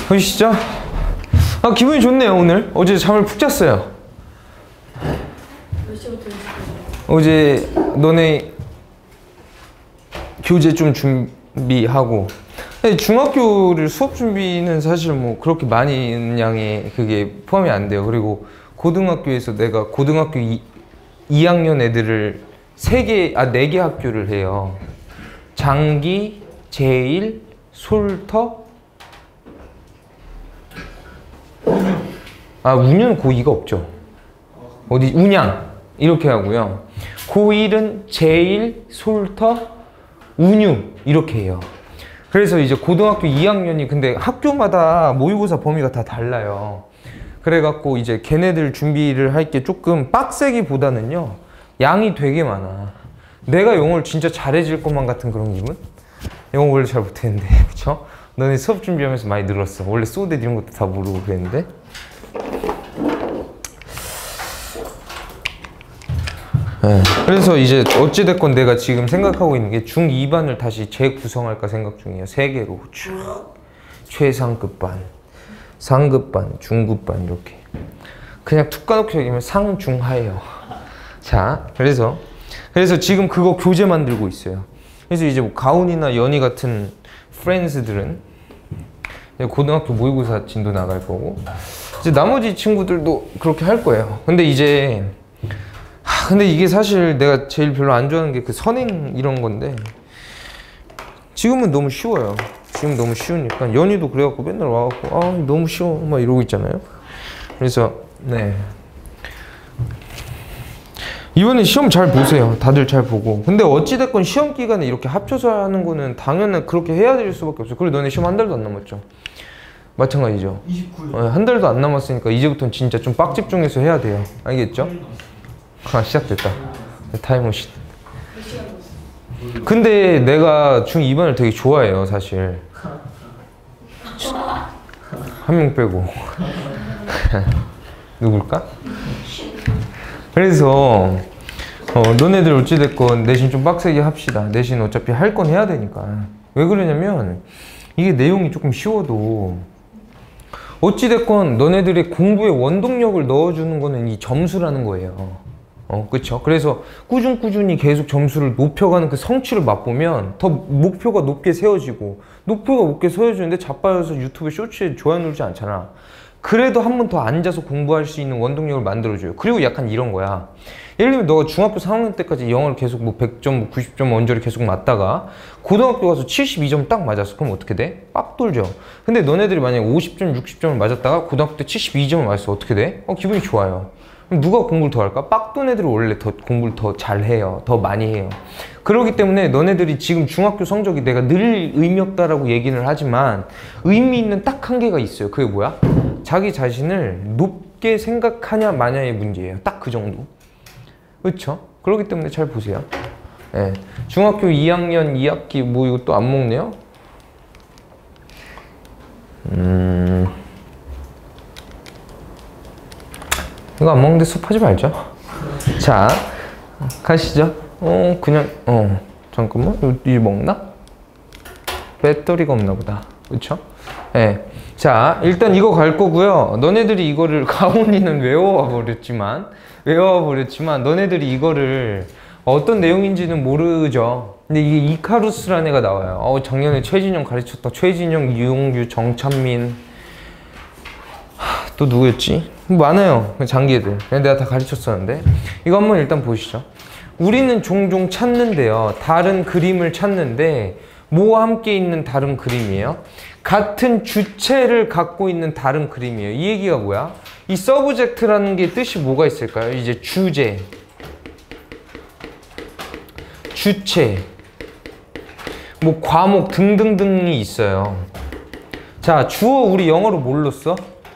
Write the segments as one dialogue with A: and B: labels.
A: 보시죠. 아, 기분이 좋네요. 오늘 어제 잠을 푹 잤어요.
B: 몇 시부터 몇 시까지?
A: 어제 너네 교재 좀 준비하고. 중학교를 수업 준비는 사실 뭐 그렇게 많은 양의 그게 포함이 안 돼요. 그리고 고등학교에서 내가 고등학교 2학년 애들을 4개 학교를 해요. 장기, 제1, 솔터, 운유는 고2가 없죠. 어디 운양 이렇게 하고요. 고1은 제1, 솔터, 운유 이렇게 해요. 그래서 이제 고등학교 2학년이 근데 학교마다 모의고사 범위가 다 달라요. 그래갖고 이제 걔네들 준비를 할 게 조금 빡세기보다는요, 양이 되게 많아. 내가 영어를 진짜 잘해질 것만 같은 그런 기분? 영어 원래 잘 못했는데, 그쵸? 너네 수업 준비하면서 많이 늘었어. 원래 소댓 이런 것도 다 모르고 그랬는데. 네. 그래서 이제 어찌됐건 내가 지금 생각하고 있는 게 중2반을 다시 재구성할까 생각 중이에요. 3개로 쭉 최상급 반, 상급 반, 중급 반 이렇게 그냥 툭 까놓고 얘기하면 상중하예요. 자, 그래서 지금 그거 교재 만들고 있어요. 그래서 이제 뭐 가온이나 연희 같은 프렌즈들은 고등학교 모의고사 진도 나갈 거고, 이제 나머지 친구들도 그렇게 할 거예요. 근데 이게 사실 내가 제일 별로 안 좋아하는 게 그 선행 이런 건데, 지금은 너무 쉬워요. 지금 너무 쉬우니까. 연희도 그래갖고 맨날 와갖고 너무 쉬워 막 이러고 있잖아요. 그래서 네, 이번에 시험 잘 보세요. 다들 잘 보고. 근데 어찌됐건 시험 기간에 이렇게 합쳐서 하는 거는 당연히 그렇게 해야 될 수밖에 없어요. 그리고 너네 시험 한 달도 안 남았죠. 마찬가지죠.
C: 29일.
A: 한 달도 안 남았으니까 이제부터는 진짜 좀 빡집중해서 해야 돼요. 알겠죠? 시작됐다. 타임머신. 근데 내가 중2반을 되게 좋아해요, 사실. 한 명 빼고. 누굴까? 그래서 너네들 어찌됐건 내신 좀 빡세게 합시다. 내신 어차피 할 건 해야 되니까. 왜 그러냐면 이게 내용이 조금 쉬워도 어찌됐건 너네들의 공부에 원동력을 넣어주는 거는 이 점수라는 거예요. 그쵸? 그래서 꾸준히 계속 점수를 높여가는 그 성취를 맛보면 더 목표가 높게 세워지고, 목표가 높게 세워지는데 자빠져서 유튜브 쇼츠에 좋아요 누르지 않잖아. 그래도 한 번 더 앉아서 공부할 수 있는 원동력을 만들어줘요. 그리고 약간 이런 거야. 예를 들면 너가 중학교 3학년 때까지 영어를 계속 뭐 100점, 90점 원저리 계속 맞다가 고등학교 가서 72점 딱 맞았어. 그럼 어떻게 돼? 빡 돌죠. 근데 너네들이 만약에 50점, 60점을 맞았다가 고등학교 때 72점을 맞았어. 어떻게 돼? 기분이 좋아요. 그럼 누가 공부를 더 할까? 빡돈 애들은 원래 더 공부를 더 잘해요. 더 많이 해요. 그렇기 때문에 너네들이 지금 중학교 성적이 내가 늘 의미 없다라고 얘기를 하지만 의미 있는 딱 한 개가 있어요. 그게 뭐야? 자기 자신을 높게 생각하냐 마냐의 문제예요. 딱 그 정도. 그렇죠? 그렇기 때문에 잘 보세요. 네. 중학교 2학년 2학기 뭐 이거 또 안 먹네요? 이거 안 먹는데 수업하지 말죠. 자, 가시죠. 잠깐만. 이 먹나? 배터리가 없나 보다. 그쵸? 네. 자, 일단 이거 갈 거고요. 너네들이 이거를, 가온이는 외워와 버렸지만 너네들이 이거를 어떤 내용인지는 모르죠. 근데 이게 이카루스라는 애가 나와요. 작년에 최진영 가르쳤다. 최진영, 이용규, 정찬민, 또 누구였지? 많아요. 장기애들. 내가 다 가르쳤었는데. 이거 한번 일단 보시죠. 우리는 종종 찾는데요. 다른 그림을 찾는데 뭐와 함께 있는 다른 그림이에요? 같은 주체를 갖고 있는 다른 그림이에요. 이 얘기가 뭐야? 이 서브젝트라는 게 뜻이 뭐가 있을까요? 이제 주제, 주체, 뭐 과목 등등등이 있어요. 자, 주어 우리 영어로 뭘로 써?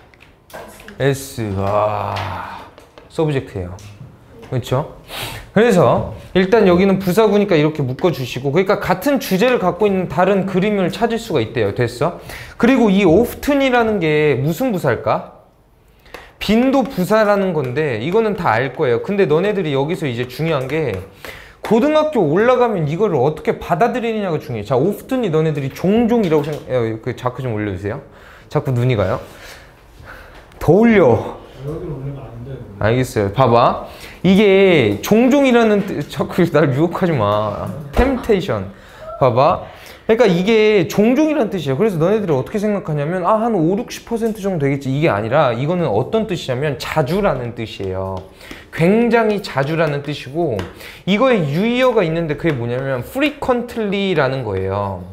A: S. 서브젝트예요. 그렇죠? 그래서 일단 여기는 부사구니까 이렇게 묶어주시고, 그러니까 같은 주제를 갖고 있는 다른 그림을 찾을 수가 있대요. 됐어? 그리고 이 often이라는 게 무슨 부사일까? 빈도 부사라는 건데 이거는 다 알 거예요. 근데 너네들이 여기서 이제 중요한 게 고등학교 올라가면 이거를 어떻게 받아들이느냐가 중요해. 자, often이 너네들이 종종이라고 생각해요. 그 자크 좀 올려주세요. 자꾸 눈이 가요? 더 올려.
C: 여기로 올리면 안 돼.
A: 알겠어요. 봐봐. 이게 종종이라는 자꾸 날 유혹하지 마. 템테이션. 봐봐. 그러니까 이게 종종이라는 뜻이에요. 그래서 너네들이 어떻게 생각하냐면 한 5, 60% 정도 되겠지. 이게 아니라 이거는 어떤 뜻이냐면 자주라는 뜻이에요. 굉장히 자주라는 뜻이고 이거에 유의어가 있는데 그게 뭐냐면 frequently라는 거예요.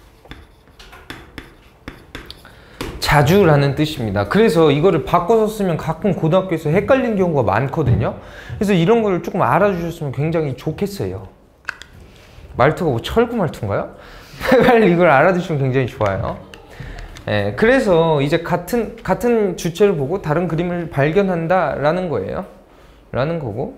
A: 자주라는 뜻입니다. 그래서 이거를 바꿔서 쓰면 가끔 고등학교에서 헷갈리는 경우가 많거든요. 그래서 이런 거를 조금 알아주셨으면 굉장히 좋겠어요. 말투가 뭐 철구 말투인가요? 빨리 이걸 알아두시면 굉장히 좋아요. 예, 그래서 이제 같은 주체를 보고 다른 그림을 발견한다 라는 거예요. 라는 거고.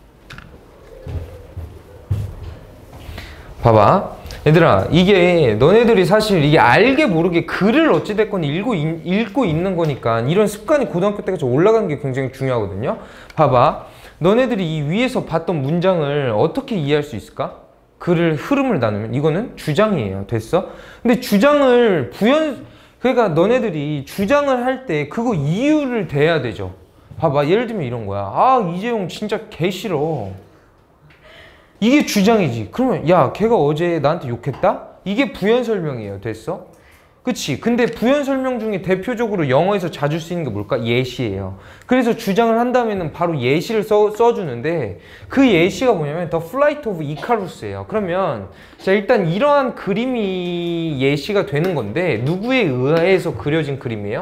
A: 봐봐. 얘들아, 이게 너네들이 사실 이게 알게 모르게 글을 어찌됐건 읽고 있는 거니까 이런 습관이 고등학교 때까지 올라가는 게 굉장히 중요하거든요. 봐봐. 너네들이 이 위에서 봤던 문장을 어떻게 이해할 수 있을까? 글을 흐름을 나누면 이거는 주장이에요. 됐어? 근데 주장을 그러니까 너네들이 주장을 할 때 그거 이유를 대야 되죠. 봐봐. 예를 들면 이런 거야. 이재용 진짜 개 싫어. 이게 주장이지. 그러면 야, 걔가 어제 나한테 욕했다? 이게 부연 설명이에요. 됐어? 그치? 근데 부연 설명 중에 대표적으로 영어에서 자주 쓰이는 게 뭘까? 예시예요. 그래서 주장을 한 다음에는 바로 예시를 써주는데 그 예시가 뭐냐면 The Flight of Icarus예요. 그러면 자, 일단 이러한 그림이 예시가 되는 건데 누구에 의해서 그려진 그림이에요?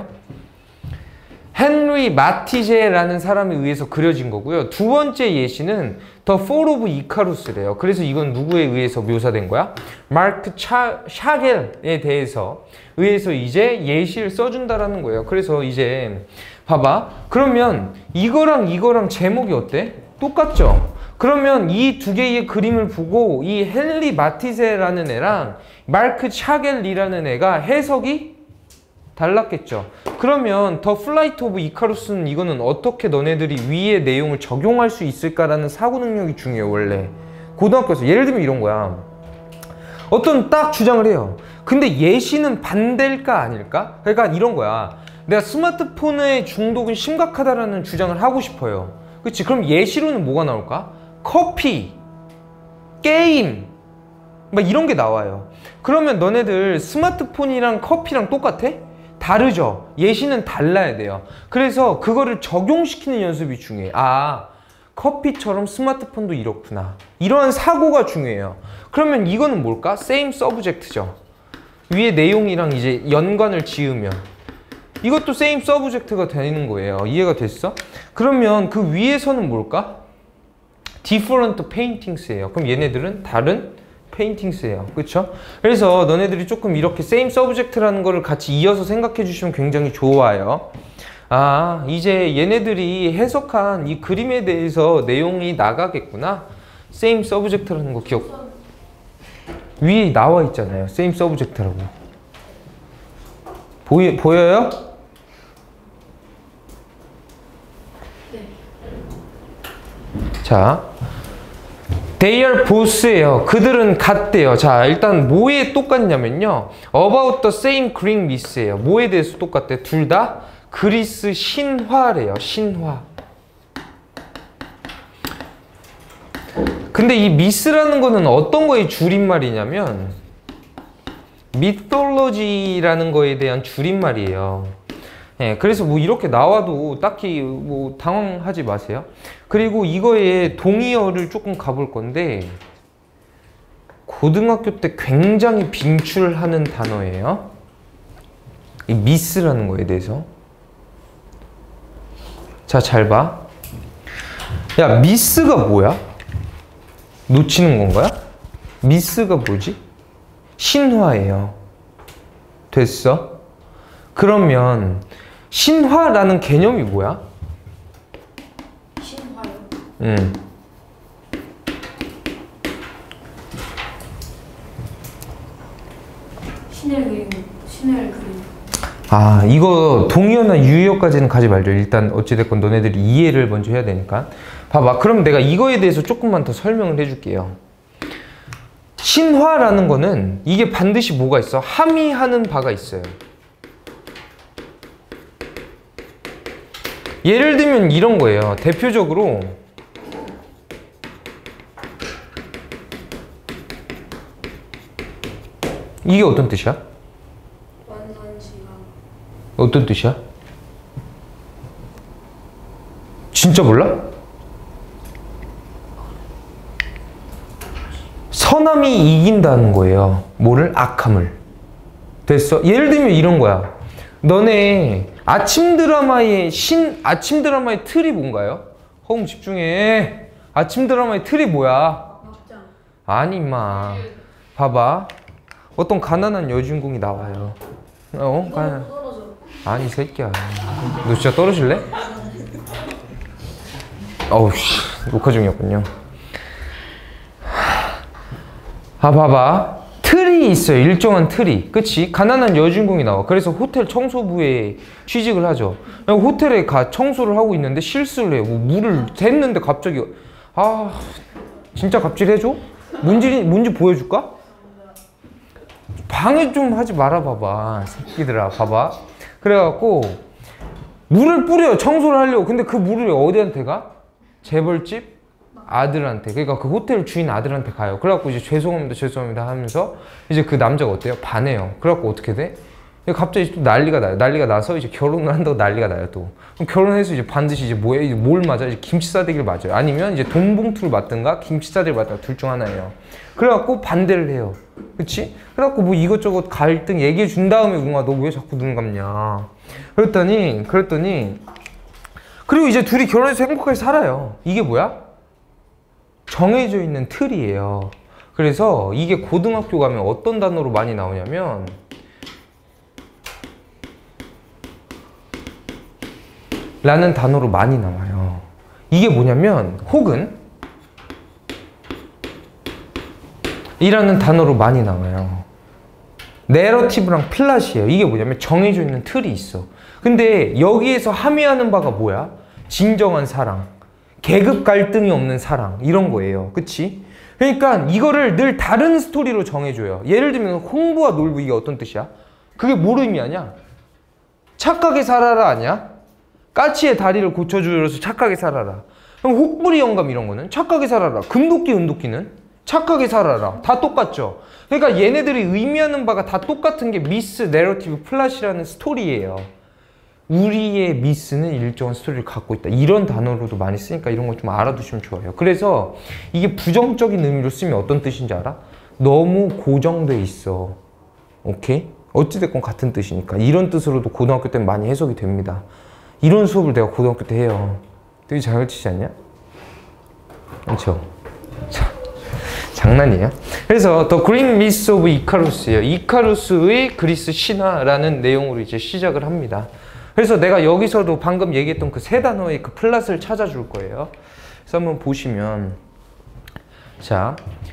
A: 헨리 마티제라는 사람에 의해서 그려진 거고요. 두 번째 예시는 The Fall of Icarus래요. 그래서 이건 누구에 의해서 묘사된 거야? 마크 샤겔에 의해서 이제 예시를 써준다라는 거예요. 그래서 이제 봐봐. 그러면 이거랑 제목이 어때? 똑같죠? 그러면 이 두 개의 그림을 보고 이 헨리 마티제라는 애랑 마크 샤겔이라는 애가 해석이 달랐겠죠. 그러면 더 플라이트 오브 이카루스는 이거는 어떻게 너네들이 위의 내용을 적용할 수 있을까라는 사고 능력이 중요해요. 원래 고등학교에서 예를 들면 이런 거야. 어떤 딱 주장을 해요. 근데 예시는 반대일까 아닐까? 그러니까 이런 거야. 내가 스마트폰의 중독은 심각하다라는 주장을 하고 싶어요. 그치? 그럼 예시로는 뭐가 나올까? 커피, 게임 막 이런 게 나와요. 그러면 너네들 스마트폰이랑 커피랑 똑같아? 다르죠? 예시는 달라야 돼요. 그래서 그거를 적용시키는 연습이 중요해. 커피처럼 스마트폰도 이렇구나. 이러한 사고가 중요해요. 그러면 이거는 뭘까? same subject죠. 위에 내용이랑 이제 연관을 지으면 이것도 same subject가 되는 거예요. 이해가 됐어? 그러면 그 위에서는 뭘까? different paintings예요. 그럼 얘네들은 다른 페인팅스예요. 그쵸? 그래서 너네들이 조금 이렇게 same subject라는 거를 같이 이어서 생각해 주시면 굉장히 좋아요. 이제 얘네들이 해석한 이 그림에 대해서 내용이 나가겠구나. same subject라는 거 기억. 위에 나와 있잖아요. same subject라고. 보여요?
B: 네.
A: 자. They are both예요. 그들은 같대요. 자, 일단 뭐에 똑같냐면요. About the same Greek myth예요. 뭐에 대해서 똑같대? 둘 다 그리스 신화래요. 신화. 근데 이 미스라는 거는 어떤 거의 줄임말이냐면 mythology라는 거에 대한 줄임말이에요. 예, 그래서 뭐 이렇게 나와도 딱히 뭐 당황하지 마세요. 그리고 이거에 동의어를 조금 가볼 건데 고등학교 때 굉장히 빈출하는 단어예요. 이 미스라는 거에 대해서. 자, 잘 봐. 야, 미스가 뭐야? 놓치는 건가요? 미스가 뭐지? 신화예요. 됐어? 그러면 신화라는 개념이 뭐야?
B: 신화요? 신을 그림.
A: 이거 동의어나 유의어까지는 가지 말죠. 일단 어찌됐건 너네들이 이해를 먼저 해야 되니까. 봐봐. 그럼 내가 이거에 대해서 조금만 더 설명을 해줄게요. 신화라는 거는 이게 반드시 뭐가 있어? 함의하는 바가 있어요. 예를 들면 이런 거예요. 대표적으로 이게 어떤 뜻이야?
B: 완전시가.
A: 어떤 뜻이야? 진짜 몰라? 선함이 이긴다는 거예요. 뭐를? 악함을. 됐어? 예를 들면 이런 거야. 너네 아침 드라마의 틀이 뭔가요? 허웅 집중해. 아침 드라마의 틀이 뭐야?
B: 막장.
A: 아니 임마. 봐봐. 어떤 가난한 여주인공이 나와요.
B: 떨어져.
A: 아니 새끼야. 너 진짜 떨어질래? 어우 씨, 녹화 중이었군요. 아 봐봐. 틀이 있어요. 일정한 틀이. 그치? 가난한 여주인공이 나와. 그래서 호텔 청소부에 취직을 하죠. 호텔에 가 청소를 하고 있는데 실수를 해요. 뭐 물을 댔는데 갑자기 아 진짜 갑질해줘? 뭔지 보여줄까? 방해 좀 하지 말아봐봐. 새끼들아 봐봐. 그래갖고 물을 뿌려요. 청소를 하려고. 근데 그 물을 어디한테 가? 재벌집 아들한테. 그러니까 그 호텔 주인 아들한테 가요. 그래갖고 이제 죄송합니다 하면서 이제 그 남자가 어때요? 반해요. 그래갖고 어떻게 돼? 갑자기 또 난리가 나요. 난리가 나서 이제 결혼을 한다고 난리가 나요. 또 그럼 결혼해서 이제 반드시 이제 뭐예요? 이제 뭘 맞아? 이제 김치 싸대기를 맞아요. 아니면 이제 돈 봉투를 맞든가 김치 싸대기를 맞든가 둘 중 하나예요. 그래갖고 반대를 해요. 그치? 그래갖고 뭐 이것저것 갈등 얘기해 준 다음에 웅아 너 왜 자꾸 눈 감냐? 그랬더니 그리고 이제 둘이 결혼해서 행복하게 살아요. 이게 뭐야? 정해져 있는 틀이에요. 그래서 이게 고등학교 가면 어떤 단어로 많이 나오냐면 라는 단어로 많이 나와요. 이게 뭐냐면 혹은 이라는 단어로 많이 나와요. 내러티브랑 플랫이에요. 이게 뭐냐면 정해져 있는 틀이 있어. 근데 여기에서 함의하는 바가 뭐야? 진정한 사랑, 계급 갈등이 없는 사랑 이런 거예요. 그치? 그러니까 이거를 늘 다른 스토리로 정해줘요. 예를 들면 홍부와 놀부 이게 어떤 뜻이야? 그게 뭘 의미하냐? 착하게 살아라 아니야? 까치의 다리를 고쳐주어서 착하게 살아라. 그럼 혹부리 영감 이런 거는 착하게 살아라. 금도끼 은도끼는 착하게 살아라. 다 똑같죠? 그러니까 얘네들이 의미하는 바가 다 똑같은 게 미스, 내러티브, 플랫이라는 스토리예요. 우리의 미스는 일정한 스토리를 갖고 있다. 이런 단어로도 많이 쓰니까 이런 거 좀 알아두시면 좋아요. 그래서 이게 부정적인 의미로 쓰면 어떤 뜻인지 알아? 너무 고정돼 있어. 오케이? 어찌됐건 같은 뜻이니까. 이런 뜻으로도 고등학교 때는 많이 해석이 됩니다. 이런 수업을 내가 고등학교 때 해요. 되게 잘 가르치지 않냐? 그렇죠? 장난이에요. 그래서 The Green Myth of Icarus예요. 이카루스의 그리스 신화라는 내용으로 이제 시작을 합니다. 그래서 내가 여기서도 방금 얘기했던 그 세 단어의 그 플랫을 찾아줄 거예요. 그래서 한번 보시면 자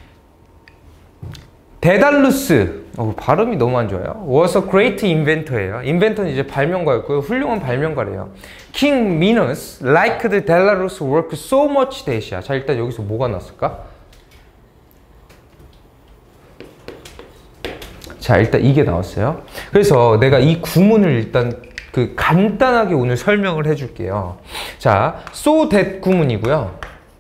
A: 데달루스 발음이 너무 안 좋아요. was a great inventor예요. 인벤터는 이제 발명가였고요. 훌륭한 발명가래요. King Minos liked Daedalus' work so much that이야. 자 일단 여기서 뭐가 났을까? 자 일단 이게 나왔어요. 그래서 내가 이 구문을 일단 그 간단하게 오늘 설명을 해줄게요. 자 so that 구문이고요.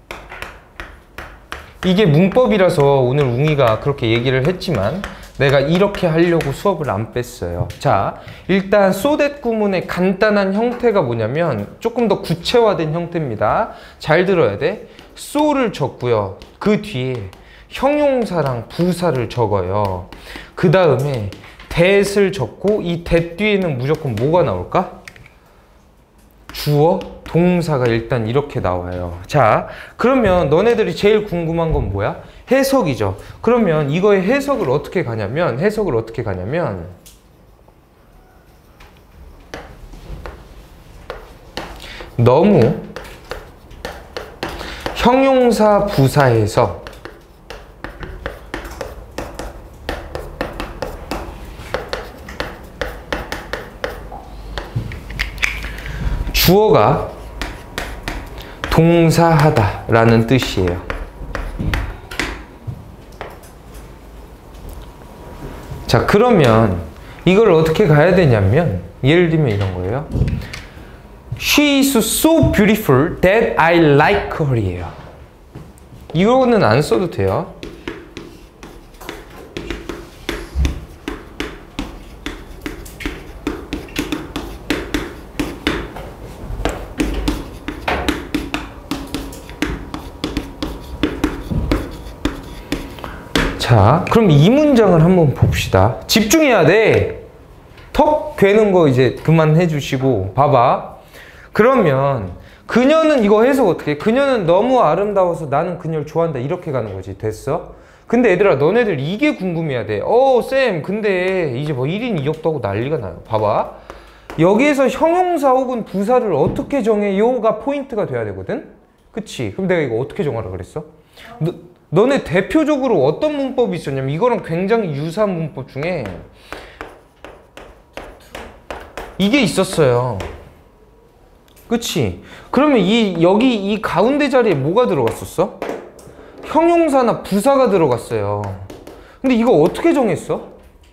A: 이게 문법이라서 오늘 웅이가 그렇게 얘기를 했지만 내가 이렇게 하려고 수업을 안 뺐어요. 자 일단 so that 구문의 간단한 형태가 뭐냐면 조금 더 구체화된 형태입니다. 잘 들어야 돼. so를 적고요. 그 뒤에 형용사랑 부사를 적어요. 그 다음에 that을 적고 이 that 뒤에는 무조건 뭐가 나올까? 주어, 동사가 일단 이렇게 나와요. 자, 그러면 너네들이 제일 궁금한 건 뭐야? 해석이죠. 그러면 이거의 해석을 어떻게 가냐면 너무 형용사 부사에서 주어가 동사하다 라는 뜻이에요. 자 그러면 이걸 어떻게 가야 되냐면 예를 들면 이런 거예요. She is so beautiful that I like her이에요. 이거는 안 써도 돼요. 자, 그럼 이 문장을 한번 봅시다. 집중해야 돼. 턱 괴는 거 이제 그만해 주시고 봐봐. 그러면 그녀는 이거 해석 어떻게 해? 그녀는 너무 아름다워서 나는 그녀를 좋아한다 이렇게 가는 거지. 됐어? 근데 얘들아 너네들 이게 궁금해야 돼. 쌤 근데 이제 뭐 1인 2역도 하고 난리가 나요. 봐봐. 여기에서 형용사 혹은 부사를 어떻게 정해요가 포인트가 돼야 되거든? 그치? 그럼 내가 이거 어떻게 정하라 그랬어? 너네 대표적으로 어떤 문법이 있었냐면 이거랑 굉장히 유사한 문법 중에 이게 있었어요. 그치? 그러면 여기 이 가운데 자리에 뭐가 들어갔었어? 형용사나 부사가 들어갔어요. 근데 이거 어떻게 정했어?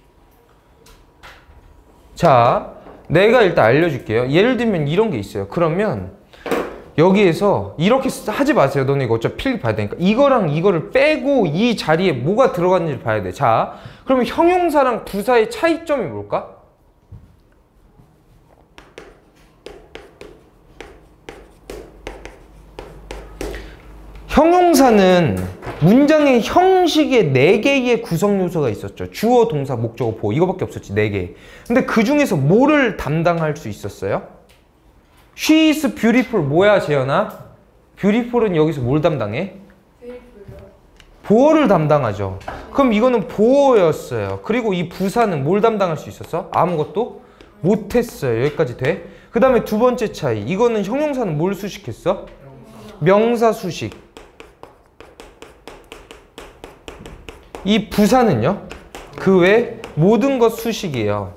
A: 자, 내가 일단 알려줄게요. 예를 들면 이런 게 있어요. 그러면 여기에서 이렇게 하지 마세요. 너네 이거 어차피 필기 봐야 되니까. 이거랑 이거를 빼고 이 자리에 뭐가 들어갔는지 봐야 돼. 자, 그러면 형용사랑 부사의 차이점이 뭘까? 형용사는 문장의 형식에 4개의 구성 요소가 있었죠. 주어, 동사, 목적어, 보어 이거밖에 없었지. 4개. 근데 그 중에서 뭐를 담당할 수 있었어요? She is beautiful 뭐야 재현아? beautiful은 여기서 뭘 담당해? 보어를 담당하죠. 그럼 이거는 보어였어요. 그리고 이 부사는 뭘 담당할 수 있었어? 아무것도 못했어요. 여기까지 돼? 그 다음에 두 번째 차이. 이거는 형용사는 뭘 수식했어? 명사 수식. 이 부사는요? 그 외 모든 것 수식이에요.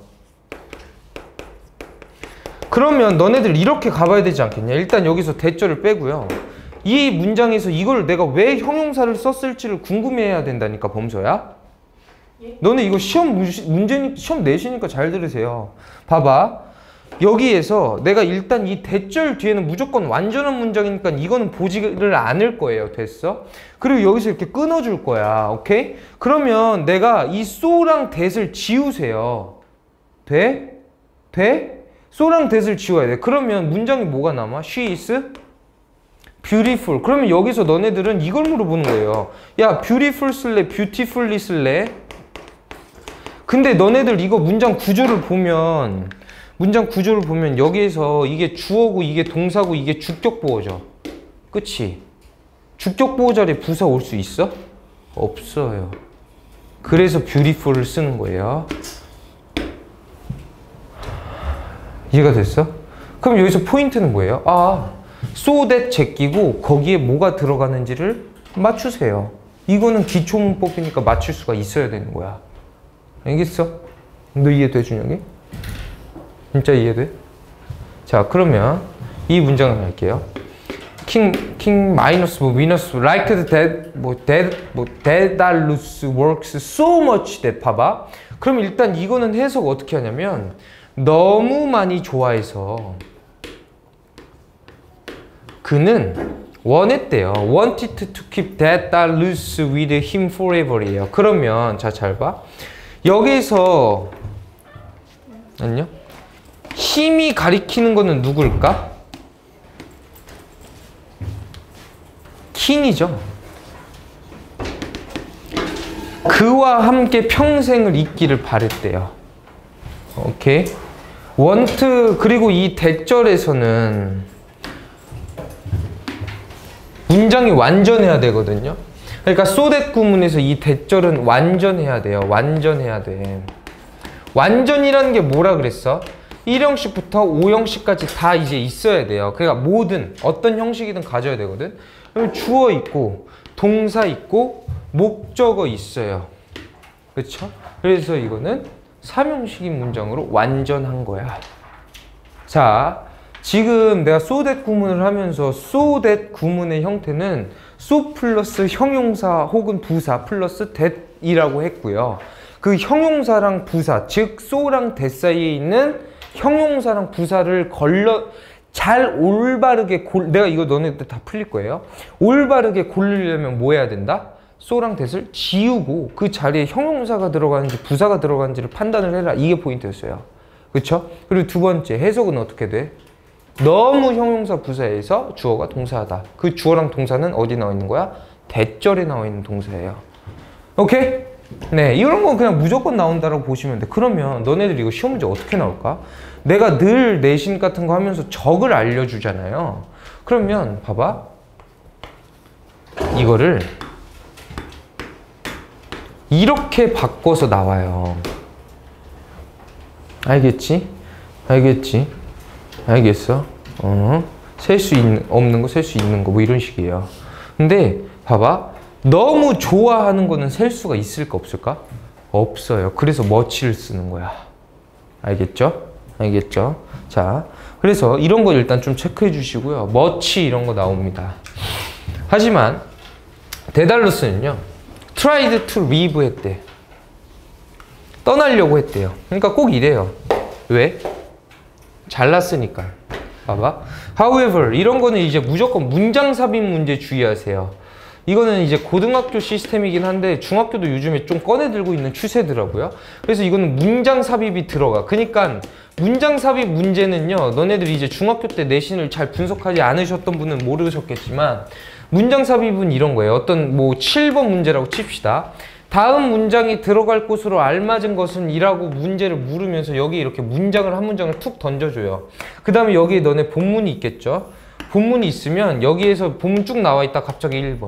A: 그러면 너네들 이렇게 가봐야 되지 않겠냐? 일단 여기서 대절을 빼고요. 이 문장에서 이걸 내가 왜 형용사를 썼을지를 궁금해해야 된다니까, 범서야. 너네 이거 시험 내시니까 잘 들으세요. 봐봐. 여기에서 내가 일단 이 대절 뒤에는 무조건 완전한 문장이니까 이거는 보지를 않을 거예요. 됐어? 그리고 여기서 이렇게 끊어줄 거야. 오케이? 그러면 내가 이 so랑 that을 지우세요. 돼? 돼? so랑 that을 지워야 돼. 그러면 문장이 뭐가 남아? She is beautiful. 그러면 여기서 너네들은 이걸 물어보는 거예요. 야, beautiful 쓸래? beautifully 쓸래? 근데 너네들 이거 문장 구조를 보면 여기에서 이게 주어고 이게 동사고 이게 주격보어죠. 그치? 주격보어 자리에 부사 올 수 있어? 없어요. 그래서 beautiful을 쓰는 거예요. 이해가 됐어? 그럼 여기서 포인트는 뭐예요? so that 제끼고 거기에 뭐가 들어가는지를 맞추세요. 이거는 기초문법이니까 맞출 수가 있어야 되는 거야. 알겠어? 너 이해돼, 준혁이? 진짜 이해돼? 자, 그러면 이 문장을 할게요. King minus Venus liked Daedalus works so much that 봐봐. 그럼 일단 이거는 해석 어떻게 하냐면 너무 많이 좋아해서 그는 원했대요. wanted to keep Daedalus with him forever이에요. 그러면 자, 잘 봐. 여기서 아니요. 힘이 가리키는 거는 누굴까? 킹이죠. 그와 함께 평생을 있기를 바랬대요. 오케이. want 그리고 이 대절에서는 문장이 완전해야 되거든요. 그러니까 so that 구문에서 이 대절은 완전해야 돼요. 완전해야 돼. 완전이라는 게 뭐라 그랬어? 1형식부터 5형식까지 다 이제 있어야 돼요. 그러니까 모든 어떤 형식이든 가져야 되거든. 그럼 주어 있고 동사 있고 목적어 있어요. 그렇죠? 그래서 이거는 3형식인 문장으로 완전한 거야. 자, 지금 내가 so that 구문을 하면서 so that 구문의 형태는 so 플러스 형용사 혹은 부사 플러스 that이라고 했고요. 그 형용사랑 부사, 즉 so랑 that 사이에 있는 형용사랑 부사를 잘 올바르게 내가 이거 너네들 다 풀릴 거예요. 올바르게 고르려면 뭐 해야 된다? 쏘랑 that을 지우고 그 자리에 형용사가 들어가는지 부사가 들어가는지를 판단을 해라. 이게 포인트였어요. 그쵸? 그리고 두 번째, 해석은 어떻게 돼? 너무 형용사 부사에서 주어가 동사하다. 그 주어랑 동사는 어디 나와 있는 거야? 대절에 나와 있는 동사예요. 오케이? 네, 이런 건 그냥 무조건 나온다라고 보시면 돼. 그러면 너네들 이거 시험 문제 어떻게 나올까? 내가 늘 내신 같은 거 하면서 적을 알려주잖아요. 그러면 봐봐. 이거를 이렇게 바꿔서 나와요. 알겠지? 알겠지? 알겠어? 셀 수 없는 거, 셀 수 있는 거, 뭐 이런 식이에요. 근데 봐봐. 너무 좋아하는 거는 셀 수가 있을까 없을까? 없어요. 그래서 much를 쓰는 거야. 알겠죠? 알겠죠? 자, 그래서 이런 거 일단 좀 체크해 주시고요. much 이런 거 나옵니다. 하지만 데달루스는요. tried to leave 했대. 떠나려고 했대요. 그러니까 꼭 이래요. 왜? 잘났으니까. 봐봐. However, 이런 거는 이제 무조건 문장 삽입 문제 주의하세요. 이거는 이제 고등학교 시스템이긴 한데 중학교도 요즘에 좀 꺼내 들고 있는 추세더라고요. 그래서 이거는 문장 삽입이 들어가. 그러니까 문장 삽입 문제는요. 너네들이 이제 중학교 때 내신을 잘 분석하지 않으셨던 분은 모르셨겠지만 문장 삽입은 이런 거예요. 어떤 뭐 7번 문제라고 칩시다. 다음 문장이 들어갈 곳으로 알맞은 것은 이라고 문제를 물으면서 여기 이렇게 문장을 한 문장을 툭 던져줘요. 그 다음에 여기에 너네 본문이 있겠죠. 본문이 있으면 여기에서 본문 쭉 나와 있다 갑자기 1번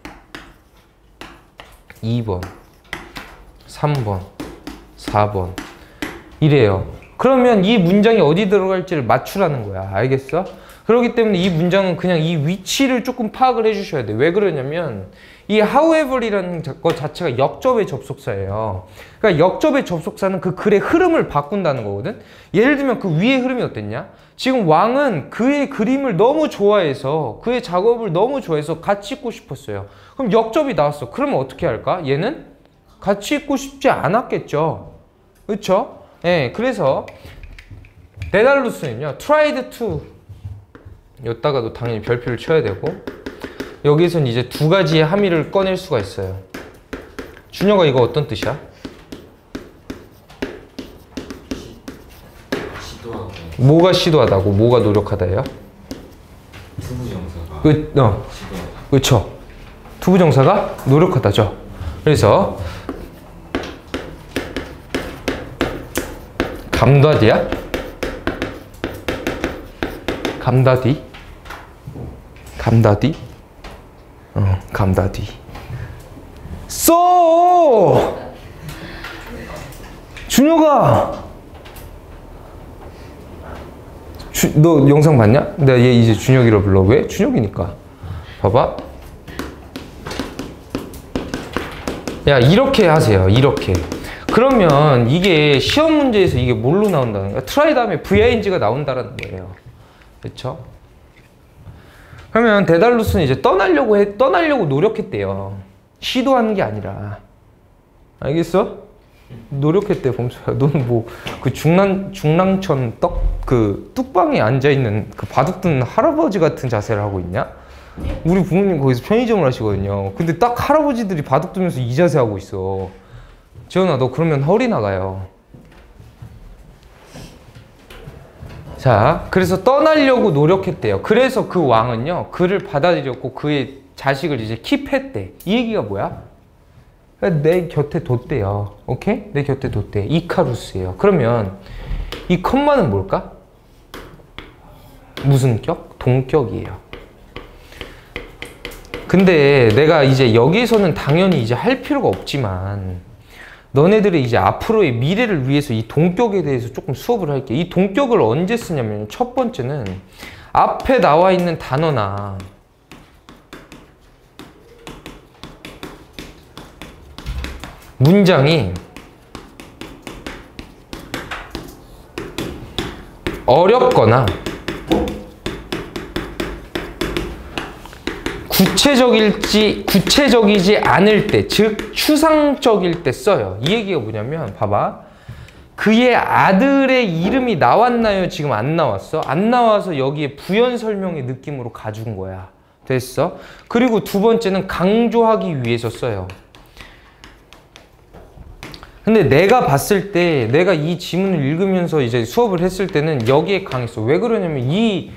A: 2번 3번 4번 이래요. 그러면 이 문장이 어디 들어갈지를 맞추라는 거야. 알겠어? 그렇기 때문에 이 문장은 그냥 이 위치를 조금 파악을 해주셔야 돼. 왜 그러냐면 이 however이라는 것 자체가 역접의 접속사예요. 그러니까 역접의 접속사는 그 글의 흐름을 바꾼다는 거거든. 예를 들면 그 위의 흐름이 어땠냐? 지금 왕은 그의 그림을 너무 좋아해서 그의 작업을 너무 좋아해서 같이 있고 싶었어요. 그럼 역접이 나왔어. 그러면 어떻게 할까? 얘는 같이 있고 싶지 않았겠죠. 그렇죠? 네, 그래서 데달루스는요. tried to 여기다가도 당연히 별표를 쳐야 되고 여기에서는 이제 두 가지의 함의를 꺼낼 수가 있어요. 준혁아 이거 어떤 뜻이야?
C: 시도하고.
A: 뭐가 시도하다고? 뭐가 노력하다예요?
C: 투부정사가
A: 시도하다. 그쵸? 투부정사가 노력하다죠. 그래서 감다디야? 감다디? 감다디? 감다디. 써! 준혁아! 너 영상 봤냐? 내가 얘 이제 준혁이라 불러. 왜? 준혁이니까. 봐봐. 야, 이렇게 하세요. 이렇게. 그러면 이게 시험 문제에서 이게 뭘로 나온다는 거야? try 다음에 VING가 나온다는 거예요. 그렇죠? 그러면 데달루스는 이제 떠나려고 노력했대요. 시도하는 게 아니라. 알겠어? 노력했대, 범수야. 너는 뭐, 그 중랑천 그 뚝방에 앉아있는 그 바둑 두는 할아버지 같은 자세를 하고 있냐? 우리 부모님 거기서 편의점을 하시거든요. 근데 딱 할아버지들이 바둑 두면서 이 자세 하고 있어. 지원아, 너 그러면 허리 나가요. 자, 그래서 떠나려고 노력했대요. 그래서 그 왕은요, 그를 받아들였고 그의 자식을 이제 킵했대. 이 얘기가 뭐야? 내 곁에 뒀대요. 오케이? 내 곁에 뒀대. 이카루스예요. 그러면 이 컴마는 뭘까? 무슨 격? 동격이에요. 근데 내가 이제 여기에서는 당연히 이제 할 필요가 없지만 너네들의 이제 앞으로의 미래를 위해서 이 동격에 대해서 조금 수업을 할게. 이 동격을 언제 쓰냐면 첫 번째는 앞에 나와 있는 단어나 문장이 어렵거나 구체적이지 않을 때, 즉 추상적일 때 써요. 이 얘기가 뭐냐면 봐봐. 그의 아들의 이름이 나왔나요? 지금 안 나왔어? 안 나와서 여기에 부연 설명의 느낌으로 가준 거야. 됐어? 그리고 두 번째는 강조하기 위해서 써요. 근데 내가 봤을 때, 내가 이 지문을 읽으면서 이제 수업을 했을 때는 여기에 강했어. 왜 그러냐면 이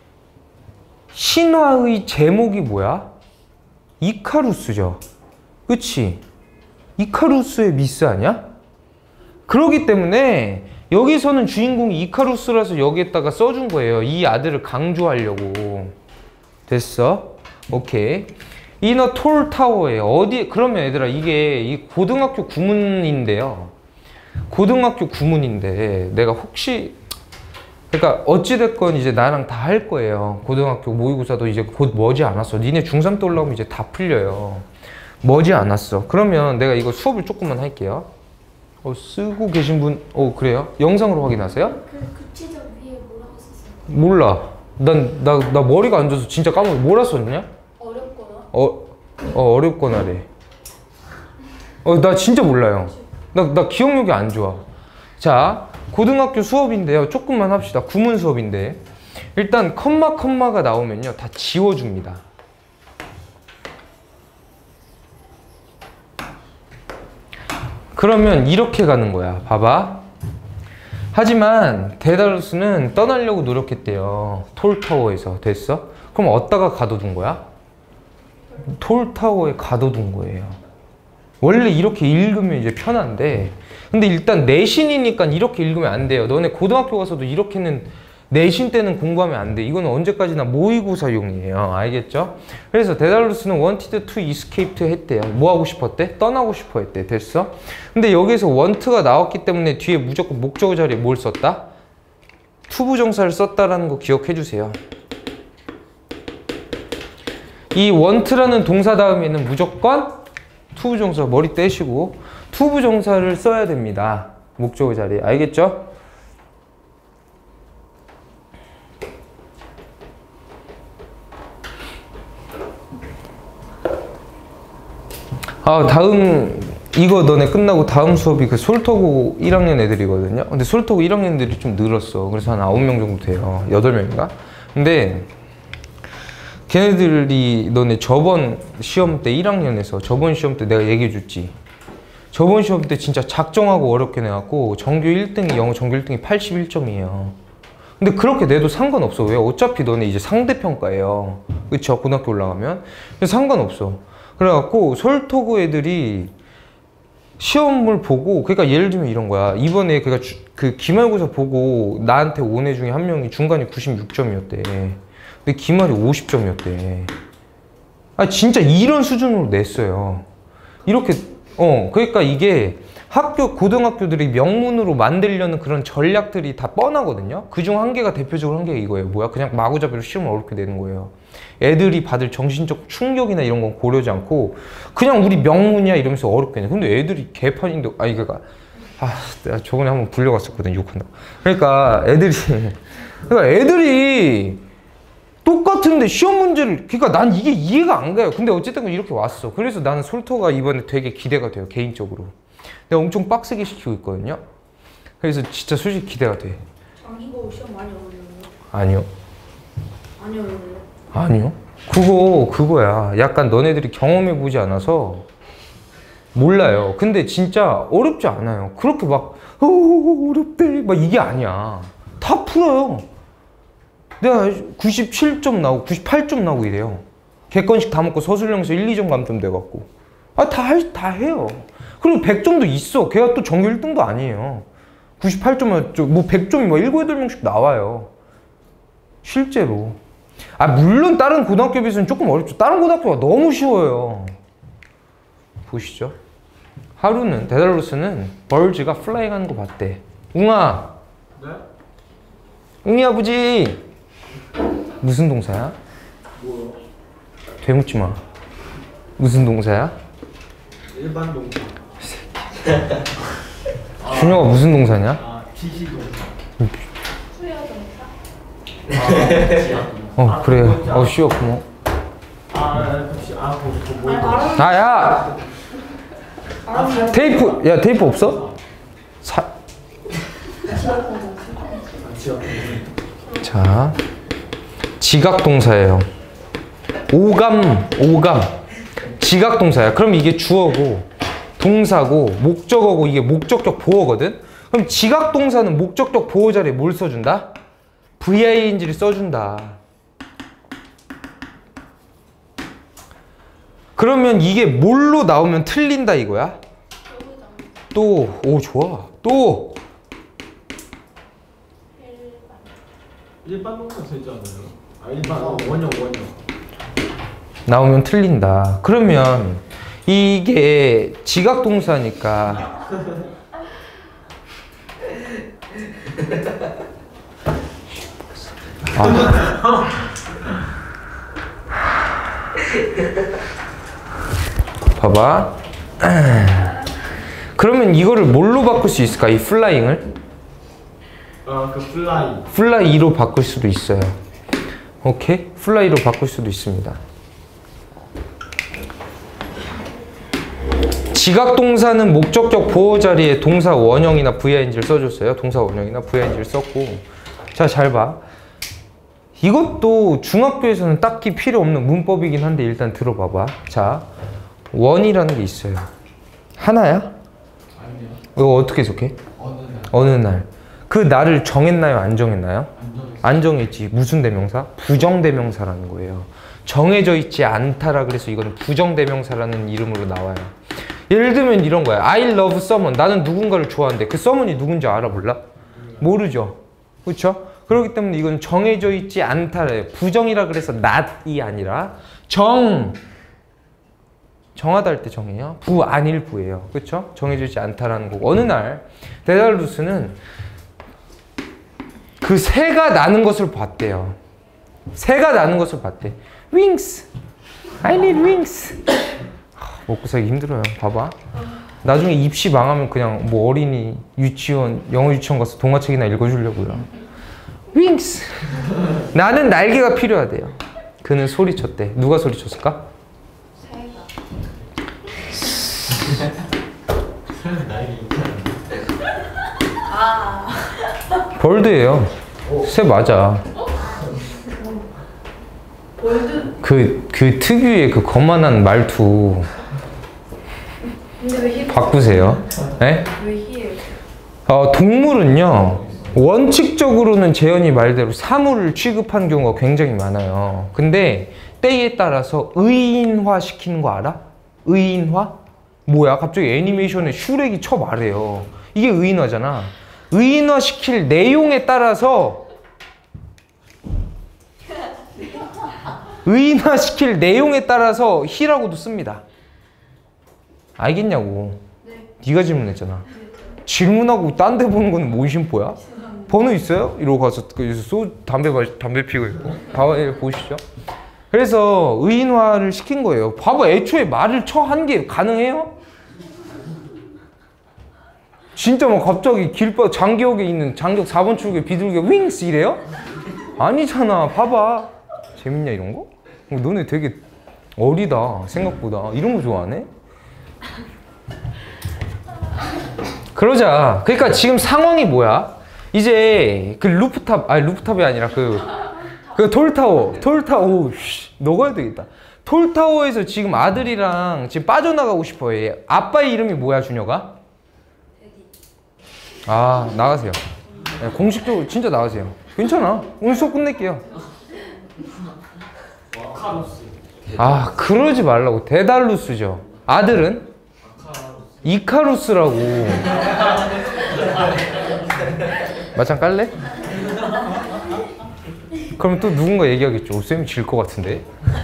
A: 신화의 제목이 뭐야? 이카루스죠. 그치? 이카루스의 미스 아니야? 그러기 때문에 여기서는 주인공이 이카루스라서 여기에다가 써준 거예요. 이 아들을 강조하려고. 됐어? 오케이. 이너 톨타워에 어디, 그러면 얘들아 이게 이 고등학교 구문인데요. 고등학교 구문인데 내가 혹시, 그러니까 어찌됐건 이제 나랑 다 할 거예요. 고등학교 모의고사도 이제 곧 머지 않았어. 니네 중3 때 올라오면 이제 다 풀려요. 머지 않았어. 그러면 내가 이거 수업을 조금만 할게요. 쓰고 계신 분, 그래요? 영상으로 확인하세요?
B: 그 지적 위에 뭐라고 썼어요?
A: 몰라. 나 머리가 안 좋아서 진짜 까먹어. 뭐라 썼냐?
B: 어렵거나?
A: 어렵거나래. 나 진짜 몰라요. 나 기억력이 안 좋아. 자, 고등학교 수업인데요. 조금만 합시다. 구문 수업인데. 일단 컴마가 나오면요. 다 지워줍니다. 그러면 이렇게 가는 거야. 봐봐. 하지만 데달루스는 떠나려고 노력했대요. 톨타워에서. 됐어? 그럼 어디다가 가둬둔 거야? 톨타워에 가둬둔 거예요. 원래 이렇게 읽으면 이제 편한데, 근데 일단 내신이니까 이렇게 읽으면 안 돼요. 너네 고등학교 가서도 이렇게는 내신 때는 공부하면 안 돼. 이거는 언제까지나 모의고사용이에요. 알겠죠? 그래서 데달루스는 wanted to escape 했대요. 뭐 하고 싶었대? 떠나고 싶어 했대. 됐어? 근데 여기서 want가 나왔기 때문에 뒤에 무조건 목적어 자리에 뭘 썼다? 투부정사를 썼다라는 거 기억해 주세요. 이 want라는 동사 다음에는 무조건 투부정사 머리 떼시고 투부정사를 써야 됩니다. 목적어 자리에. 알겠죠? 다음 이거 너네 끝나고 다음 수업이 그 솔토고 1학년 애들이거든요. 근데 솔토고 1학년 애들이 좀 늘었어. 그래서 한 9명 정도 돼요. 8명인가? 근데 걔네들이 너네 저번 시험 때 1학년에서 저번 시험 때 내가 얘기해 줬지. 저번 시험 때 진짜 작정하고 어렵게 내갖고 정규 1등이 영어 정규 1등이 81점이에요. 근데 그렇게 내도 상관없어. 왜? 어차피 너네 이제 상대평가예요. 그쵸? 고등학교 올라가면. 근데 상관없어. 그래갖고 솔토고 애들이 시험을 보고, 그러니까 예를 들면 이런 거야. 이번에 그 기말고사 보고 나한테 온 애 중에 한 명이 중간에 96점이었대. 근데 기말이 50점이었대. 진짜 이런 수준으로 냈어요. 이렇게, 그러니까 이게 고등학교들이 명문으로 만들려는 그런 전략들이 다 뻔하거든요. 그중 한 개가 대표적으로 한 개가 이거예요. 뭐야? 그냥 마구잡이로 시험을 어렵게 내는 거예요. 애들이 받을 정신적 충격이나 이런 건 고려하지 않고 그냥 우리 명문이야 이러면서 어렵게 내. 근데 애들이 개판인데, 내가 저번에 한번 불려갔었거든, 욕한다. 그러니까 애들이 똑같은데 시험 문제를, 그러니까 난 이게 이해가 안 가요. 근데 어쨌든 이렇게 왔어. 그래서 나는 솔토가 이번에 되게 기대가 돼요, 개인적으로. 내가 엄청 빡세게 시키고 있거든요. 그래서 진짜 솔직히 기대가 돼.
B: 이거 시험 많이 어려워요?
A: 아니요.
B: 많이 어려워요?
A: 아니요. 그거야. 약간 너네들이 경험해보지 않아서 몰라요. 근데 진짜 어렵지 않아요. 그렇게 막 어렵대 막 이게 아니야. 다 풀어요. 내가 97점 나오고 98점 나오고 이래요. 객관식 다 먹고 서술형에서 1, 2점 감점 돼갖고 다 해요. 그리고 100점도 있어. 걔가 또 전교 1등도 아니에요. 98점은 뭐 100점이 막 7, 8명씩 나와요. 실제로. 물론 다른 고등학교 비해서는 조금 어렵죠. 다른 고등학교가 너무 쉬워요. 보시죠. 하루는, 데달루스는 벌즈가 플라잉 하는 거 봤대. 웅아.
C: 네?
A: 웅이 아버지. 무슨 동사야?
C: 뭐요?
A: 되묻지 마. 무슨 동사야?
C: 일반 동사.
A: 준혁아 무슨 동사냐?
C: 지시동사.
B: 수요동사?
A: 그래요. 쉬워, 고마워.
B: 뭐야?
A: 야! 테이프 없어?
C: 지역.
A: 자, 지각동사예요. 오감. 지각동사야. 그럼 이게 주어고 동사고 목적어고 이게 목적격 보어거든. 그럼 지각동사는 목적격 보어 자리에 뭘 써준다? VING를 써준다. 그러면 이게 뭘로 나오면 틀린다 이거야? 또, 오 좋아. 또
C: 일반 동사 되지 않아요? 아 일반 원형.
A: 나오면 틀린다. 그러면 이게 지각동사니까 봐봐. 그러면 이거를 뭘로 바꿀 수 있을까? 이 플라잉을?
C: 그 플라이.
A: 플라이로 바꿀 수도 있어요. 오케이? 플라이로 바꿀 수도 있습니다. 지각동사는 목적격 보호 자리에 동사 원형이나 VING를 써줬어요. 동사 원형이나 VING를 썼고. 자, 잘 봐. 이것도 중학교에서는 딱히 필요 없는 문법이긴 한데 일단 들어봐봐. 자, 원이라는 게 있어요. 하나야?
C: 아니요.
A: 이거 어떻게 해석해?
C: 어느 날.
A: 어느 날. 그 날을 정했나요? 안 정했나요? 안 정했지. 무슨 대명사? 부정대명사라는 거예요. 정해져 있지 않다라 그래서 이거는 부정대명사라는 이름으로 나와요. 예를 들면 이런 거야. I love someone. 나는 누군가를 좋아하는데 그 someone이 누군지 알아 몰라? 모르죠. 그렇죠? 그렇기 때문에 이건 정해져 있지 않다래요. 부정이라 그래서 not이 아니라 정하다 할 때 정해요. 부 아닐 부예요. 그렇죠? 정해져 있지 않다라는 거고. 어느 날 데달루스는 그 새가 나는 것을 봤대요. 새가 나는 것을 봤대. Wings. I need wings. 먹고 살기 힘들어요. 봐봐. 나중에 입시 망하면 그냥 뭐 어린이 유치원 영어 유치원 가서 동화책이나 읽어주려고요. Wings. 나는 날개가 필요하대요. 그는 소리쳤대. 누가 소리쳤을까?
C: 새는 날개 있지 않나요?
A: 벌드예요. 새 맞아.
B: 볼드?
A: 그 특유의 그 거만한 말투
B: 근데 왜 히?
A: 바꾸세요. 네?
B: 왜 히에?
A: 동물은요 원칙적으로는 재현이 말대로 사물을 취급하는 경우가 굉장히 많아요. 근데 때에 따라서 의인화 시키는 거 알아? 의인화? 뭐야? 갑자기 애니메이션에 슈렉이 쳐 말해요. 이게 의인화잖아. 의인화 시킬 내용에 따라서 의인화 시킬 내용에 따라서 히라고도 씁니다. 알겠냐고.
B: 네.
A: 네가 질문했잖아. 질문하고 딴 데 보는 건 뭔 심보야? 번호 있어요? 이러고 가서 담배 피고 있고. 보시죠. 그래서 의인화를 시킨 거예요. 봐봐, 애초에 말을 한 게 가능해요? 진짜 막 갑자기 장기역에 있는 장격 4번 출구에 비둘기가 윙스 이래요? 아니잖아. 봐봐. 재밌냐 이런 거? 너네 되게 어리다 생각보다. 이런 거 좋아하네? 그러자. 그러니까 지금 상황이 뭐야? 이제 그 루프탑이 아니라 그 톨타워. 녹아야 되겠다. 톨타워에서 지금 아들이랑 지금 빠져나가고 싶어 해. 아빠의 이름이 뭐야, 준혁아? 나가세요. 네, 공식적으로 진짜 나가세요. 괜찮아. 오늘 수업 끝낼게요.
C: 와카루스.
A: 그러지 말라고. 데달루스죠. 아들은? 이카루스라고. 맞짱 깔래? 그럼 또 누군가 얘기하겠죠. 쌤이 질 것 같은데.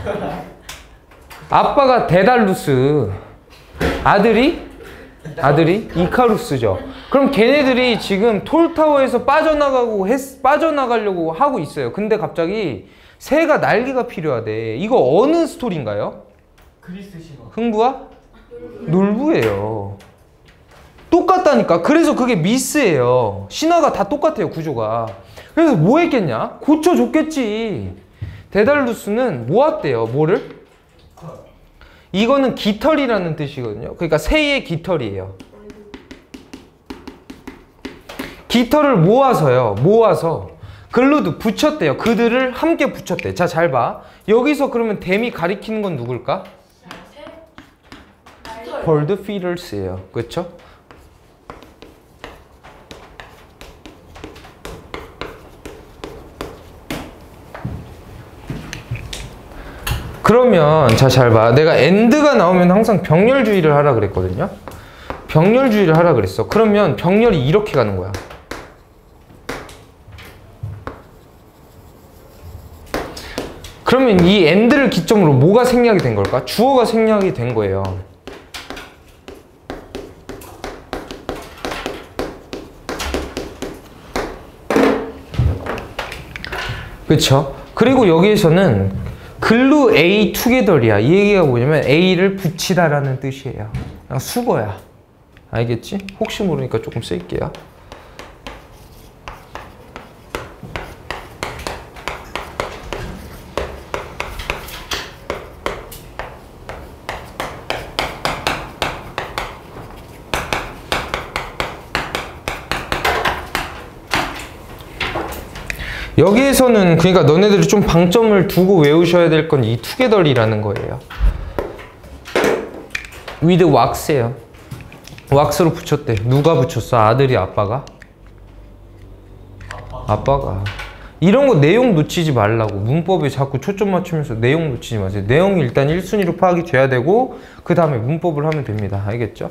A: 아빠가 데달루스, 아들이 이카루스죠. 그럼 걔네들이 지금 톨타워에서 빠져나가려고 하고 있어요. 근데 갑자기 새가 날개가 필요하대. 이거 어느 스토리인가요?
C: 크리스 신화.
A: 흥부와 놀부예요. 똑같다니까. 그래서 그게 미스예요. 신화가 다 똑같아요, 구조가. 그래서 뭐 했겠냐? 고쳐줬겠지. 데달루스는 뭐 했대요? 뭐를? 이거는 깃털이라는 뜻이거든요. 그러니까 새의 깃털이에요. 깃털을 모아서요. 모아서 글루드 붙였대요. 그들을 함께 붙였대. 자, 잘 봐. 여기서 그러면 댐이 가리키는 건 누굴까? bird feeders예요. 그렇죠? 그러면 자, 잘 봐. 내가 and가 나오면 항상 병렬주의를 하라 그랬거든요. 병렬주의를 하라 그랬어. 그러면 병렬이 이렇게 가는 거야. 그러면 이 and를 기점으로 뭐가 생략이 된 걸까? 주어가 생략이 된 거예요. 그쵸? 그리고 여기에서는 글루 A together이야. 이 얘기가 뭐냐면 A를 붙이다라는 뜻이에요. 그냥 수거야. 알겠지? 혹시 모르니까 조금 쓸게요. 여기에서는 그러니까 너네들이 좀 방점을 두고 외우셔야 될 건 이 together이라는 거예요. with wax예요. 왁스로 붙였대. 누가 붙였어? 아들이 아빠가? 아빠가. 이런 거 내용 놓치지 말라고. 문법에 자꾸 초점 맞추면서 내용 놓치지 마세요. 내용이 일단 1순위로 파악이 돼야 되고 그 다음에 문법을 하면 됩니다. 알겠죠?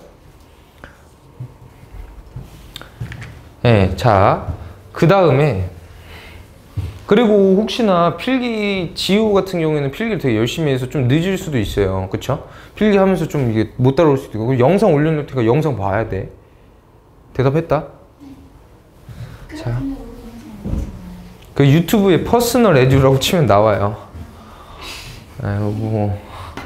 A: 네, 자, 그 다음에 그리고 혹시나 필기, 지우 같은 경우에는 필기를 되게 열심히 해서 좀 늦을 수도 있어요. 그쵸? 필기 하면서 좀 이게 못 따라올 수도 있고. 영상 올려놓을 테니까 영상 봐야 돼. 대답했다? 자. 그 유튜브에 퍼스널 에듀라고 치면 나와요. 아유, 뭐.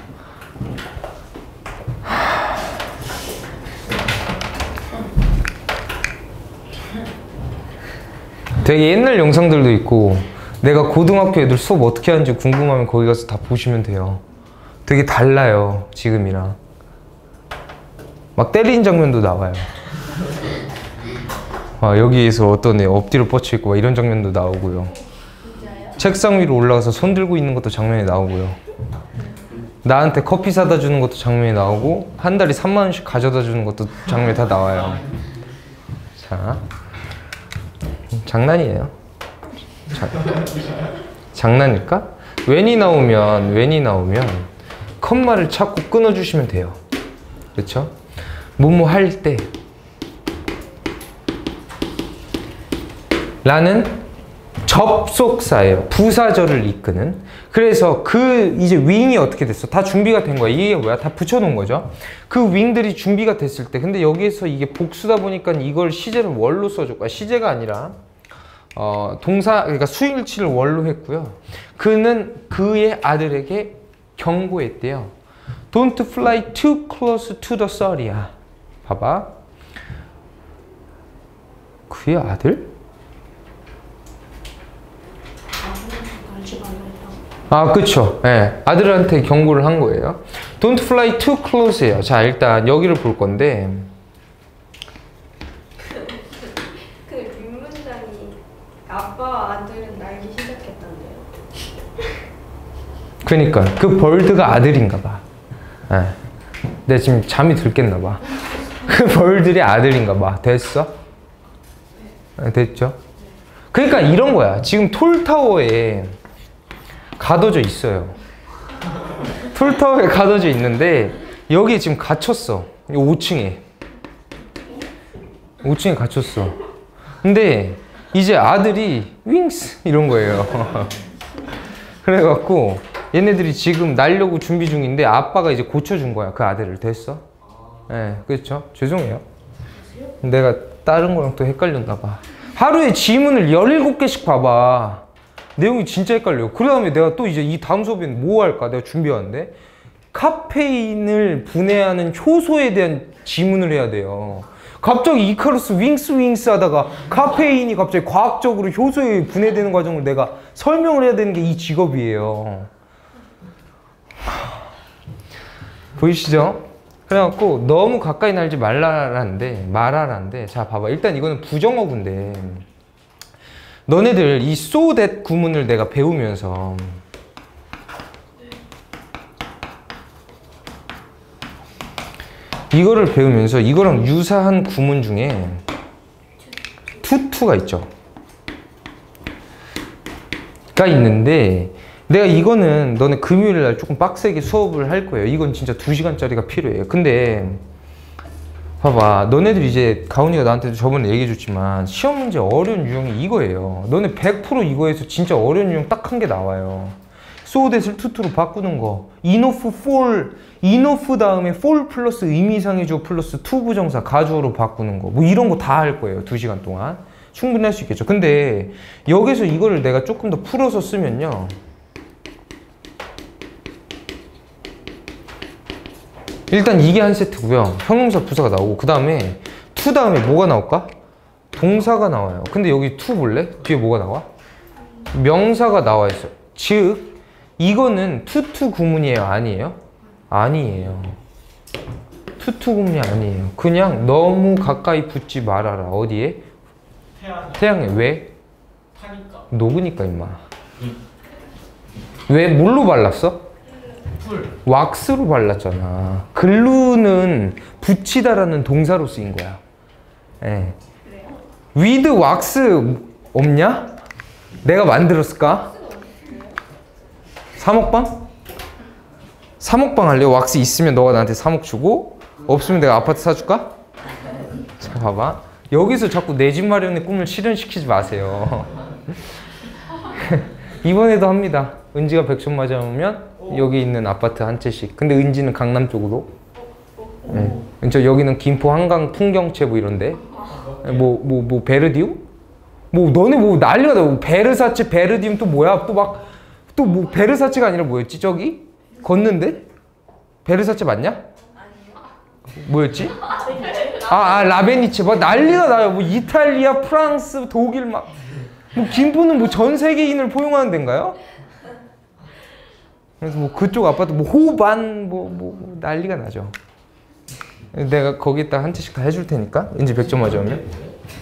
A: 되게 옛날 영상들도 있고 내가 고등학교 애들 수업 어떻게 하는지 궁금하면 거기 가서 다 보시면 돼요. 되게 달라요, 지금이랑. 막 때리는 장면도 나와요. 여기에서 어떤 애 엎드려 뻗쳐 있고 막 이런 장면도 나오고요. 책상 위로 올라가서 손 들고 있는 것도 장면이 나오고요. 나한테 커피 사다 주는 것도 장면이 나오고 한 달에 3만 원씩 가져다 주는 것도 장면이 다 나와요. 자. 장난이에요. 장난일까? when이 나오면 컴마를 찾고 끊어주시면 돼요. 그렇죠? 뭐뭐 할 때 라는 접속사예요. 부사절을 이끄는. 그래서 그 이제 윙이 어떻게 됐어? 다 준비가 된 거야. 이게 뭐야? 다 붙여놓은 거죠. 그 윙들이 준비가 됐을 때, 근데 여기에서 이게 복수다 보니까 이걸 시제를 월로 써줄 거야. 시제가 아니라 동사, 그러니까 수일치를 월로 했고요. 그는 그의 아들에게 경고했대요. Don't fly too close to the sun이야. 봐봐. 그의 아들? 아, 그쵸. 네, 아들한테 경고를 한 거예요. Don't fly too close예요. 자, 일단 여기를 볼 건데.
B: 그 뒷문장이 아빠와 아들은 날기 시작했던데요.
A: 그니까 그 벌드가 아들인가 봐. 네. 내가 지금 잠이 들겠나 봐. 그 벌들이 아들인가 봐. 됐어? 네, 됐죠? 그러니까 이런 거야. 지금 톨타워에 가둬져 있어요. 톨타워에 가둬져 있는데 여기 지금 갇혔어. 5층에 5층에 갇혔어. 근데 이제 아들이 윙스 이런 거예요. 그래갖고 얘네들이 지금 날려고 준비 중인데 아빠가 이제 고쳐준 거야. 그 아들을. 됐어? 네, 그렇죠? 죄송해요. 내가 다른 거랑 또 헷갈렸나 봐. 하루에 지문을 17개씩 봐봐. 내용이 진짜 헷갈려요. 그 다음에 내가 또 이제 이 다음 수업에는 뭐 할까? 내가 준비하는데 카페인을 분해하는 효소에 대한 지문을 해야 돼요. 갑자기 이카루스 윙스 하다가 카페인이 갑자기 과학적으로 효소에 분해되는 과정을 내가 설명을 해야 되는 게 이 직업이에요. 보이시죠? 그래갖고 너무 가까이 날지 말아라는데 자 봐봐. 일단 이거는 부정어구인데 너네들 이 so that 구문을 내가 배우면서 이거를 배우면서 이거랑 유사한 구문 중에 투투가 있죠. 가 있는데 내가 이거는 너네 금요일 날 조금 빡세게 수업을 할 거예요. 이건 진짜 2시간짜리가 필요해요. 근데 봐봐. 너네들 이제 가훈이가 나한테도 저번에 얘기해 줬지만 시험 문제 어려운 유형이 이거예요. 너네 100% 이거에서 진짜 어려운 유형 딱 한 개 나와요. so that을 투투로 바꾸는 거. enough for, enough 다음에 for 플러스 의미상의 주어 플러스 to 부정사 가주어로 바꾸는 거. 뭐 이런 거 다 할 거예요. 2시간 동안. 충분히 할 수 있겠죠. 근데 여기서 이거를 내가 조금 더 풀어서 쓰면요. 일단 이게 한 세트고요. 형용사 부사가 나오고 그 다음에 to 다음에 뭐가 나올까? 동사가 나와요. 근데 여기 to 볼래? 뒤에 뭐가 나와? 명사가 나와 있어요. 즉 이거는 투투 구문이에요? 아니에요? 아니에요. 투투 구문이 아니에요. 그냥 너무 가까이 붙지 말아라. 어디에? 태양에. 왜?
C: 타니까.
A: 녹으니까 임마. 왜 뭘로 발랐어?
C: 풀.
A: 왁스로 발랐잖아. 글루는 붙이다라는 동사로 쓰인 거야. 예. with 왁스 없냐? 내가 만들었을까? 3억 방? 3억 방 할래? 왁스 있으면 너가 나한테 3억 주고 없으면 내가 아파트 사줄까? 자 봐봐. 여기서 자꾸 내 집 마련의 꿈을 실현시키지 마세요. 이번에도 합니다. 은지가 100점 맞아오면 여기 있는 아파트 한 채씩. 근데 은지는 강남 쪽으로. 네. 저 여기는 김포 한강 풍경채 뭐 이런데. 뭐 베르디움? 뭐 너네 뭐 난리가 나. 뭐 베르사체 베르디움 또 뭐야? 또 막 또 뭐 베르사체가 아니라 뭐였지 저기? 걷는데? 베르사체 맞냐? 뭐였지? 라베니체. 막 난리가 나요. 뭐 이탈리아, 프랑스, 독일 막. 뭐 김포는 뭐 전 세계인을 포용하는 데인가요? 그래서 뭐 그쪽 아파트 뭐 호반 뭐 난리가 나죠. 내가 거기다 한 채씩 다 해줄 테니까 은지 100점 맞으면.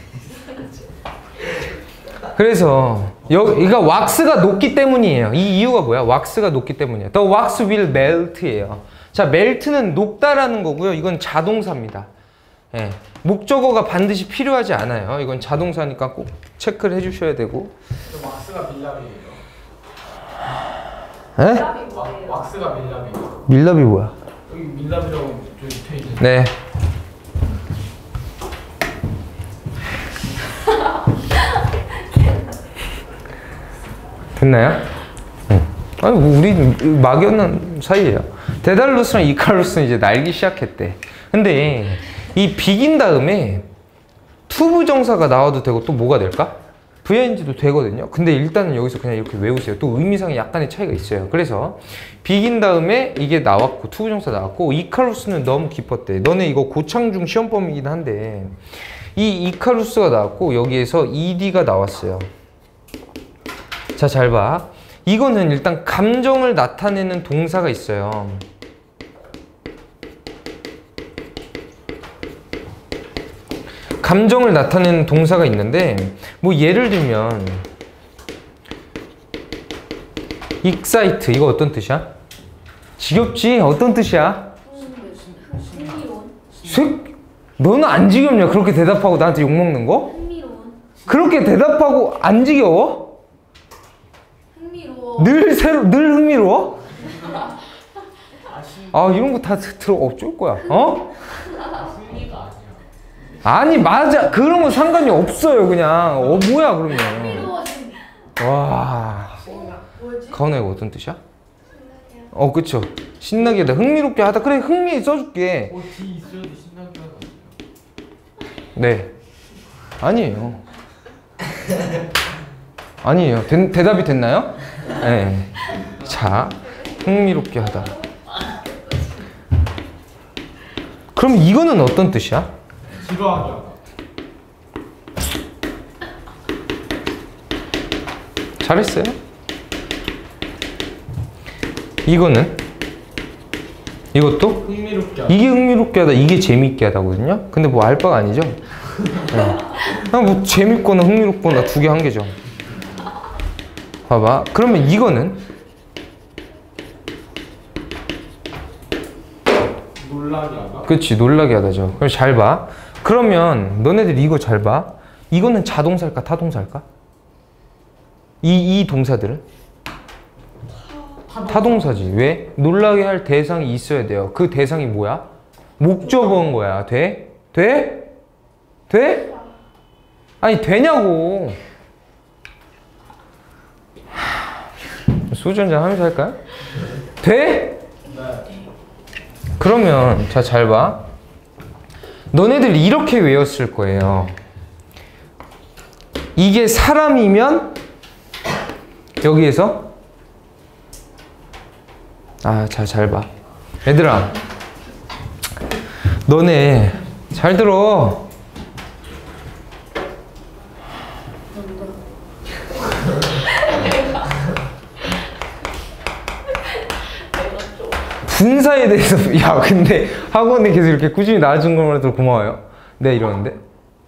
A: 그래서 여기가 왁스가 녹기 때문이에요. 이 이유가 뭐야? 왁스가 녹기 때문이에요. The wax will melt예요. 자, melt는 녹다라는 거고요. 이건 자동사입니다. 예, 목적어가 반드시 필요하지 않아요. 이건 자동사니까 꼭 체크를 해주셔야 되고.
C: 왁스가 밀랍이에요.
A: 에?
C: 왁스가 밀랍이에요.
A: 밀랍이 뭐야?
C: 여기 밀랍이라고 저기 돼 있는.
A: 네. 됐나요? 아니 뭐 우리 막연한 사이예요. 데달루스랑 이카루스는 이제 날기 시작했대. 근데 이 비긴 다음에 투부정사가 나와도 되고 또 뭐가 될까? VING도 되거든요. 근데 일단은 여기서 그냥 이렇게 외우세요. 또 의미상에 약간의 차이가 있어요. 그래서 비긴 다음에 이게 나왔고 투부정사 나왔고 이카루스는 너무 깊었대. 너네 이거 고창중 시험범이긴 한데 이 이카루스가 나왔고 여기에서 ED가 나왔어요. 자, 잘 봐. 이거는 일단 감정을 나타내는 동사가 있어요. 감정을 나타내는 동사가 있는데 뭐 예를 들면 excite 이거 어떤 뜻이야? 지겹지? 어떤 뜻이야? 너는 안 지겹냐? 그렇게 대답하고 나한테 욕먹는 거? 그렇게 대답하고 안 지겨워? 늘 흥미로워? 이런 거 다 들어 어쩔 거야. 어? 아니 맞아. 그런 건 상관이 없어요. 그냥 뭐야 그러면. 와. 가훈아 이거 어떤 뜻이야? 그쵸. 신나게 하다. 흥미롭게 하다. 그래 흥미 써줄게.
C: D 있어야지 신나게 하다.
A: 네. 아니에요. 아니에요. 대답이 됐나요? 네. 자, 흥미롭게 하다. 그럼 이거는 어떤 뜻이야?
C: 지루하게 하다.
A: 잘했어요. 이거는 이것도?
C: 흥미롭게 하다.
A: 이게 흥미롭게 하다, 이게 재밌게 하다거든요. 근데 뭐 알바가 아니죠. 네. 그냥 뭐 재밌거나 흥미롭거나 두 개 한 개죠. 봐봐. 그러면 이거는
C: 놀라게 하다.
A: 그치, 놀라게 하다죠. 그럼 잘 봐. 그러면 너네들 이거 잘 봐. 이거는 자동사일까 타동사일까? 이 동사들은? 타동사지. 왜? 놀라게 할 대상이 있어야 돼요. 그 대상이 뭐야? 목적어인 거야. 돼? 돼? 돼? 아니 되냐고. 소주 한잔 하면서 할까요? 돼?
C: 네.
A: 그러면 자, 잘 봐. 너네들 이렇게 외웠을 거예요. 이게 사람이면 여기에서 자, 잘 봐. 얘들아, 너네 잘 들어. 분사에 대해서 야, 근데 학원에 계속 이렇게 꾸준히 나와준 것만 해도 고마워요. 네, 이러는데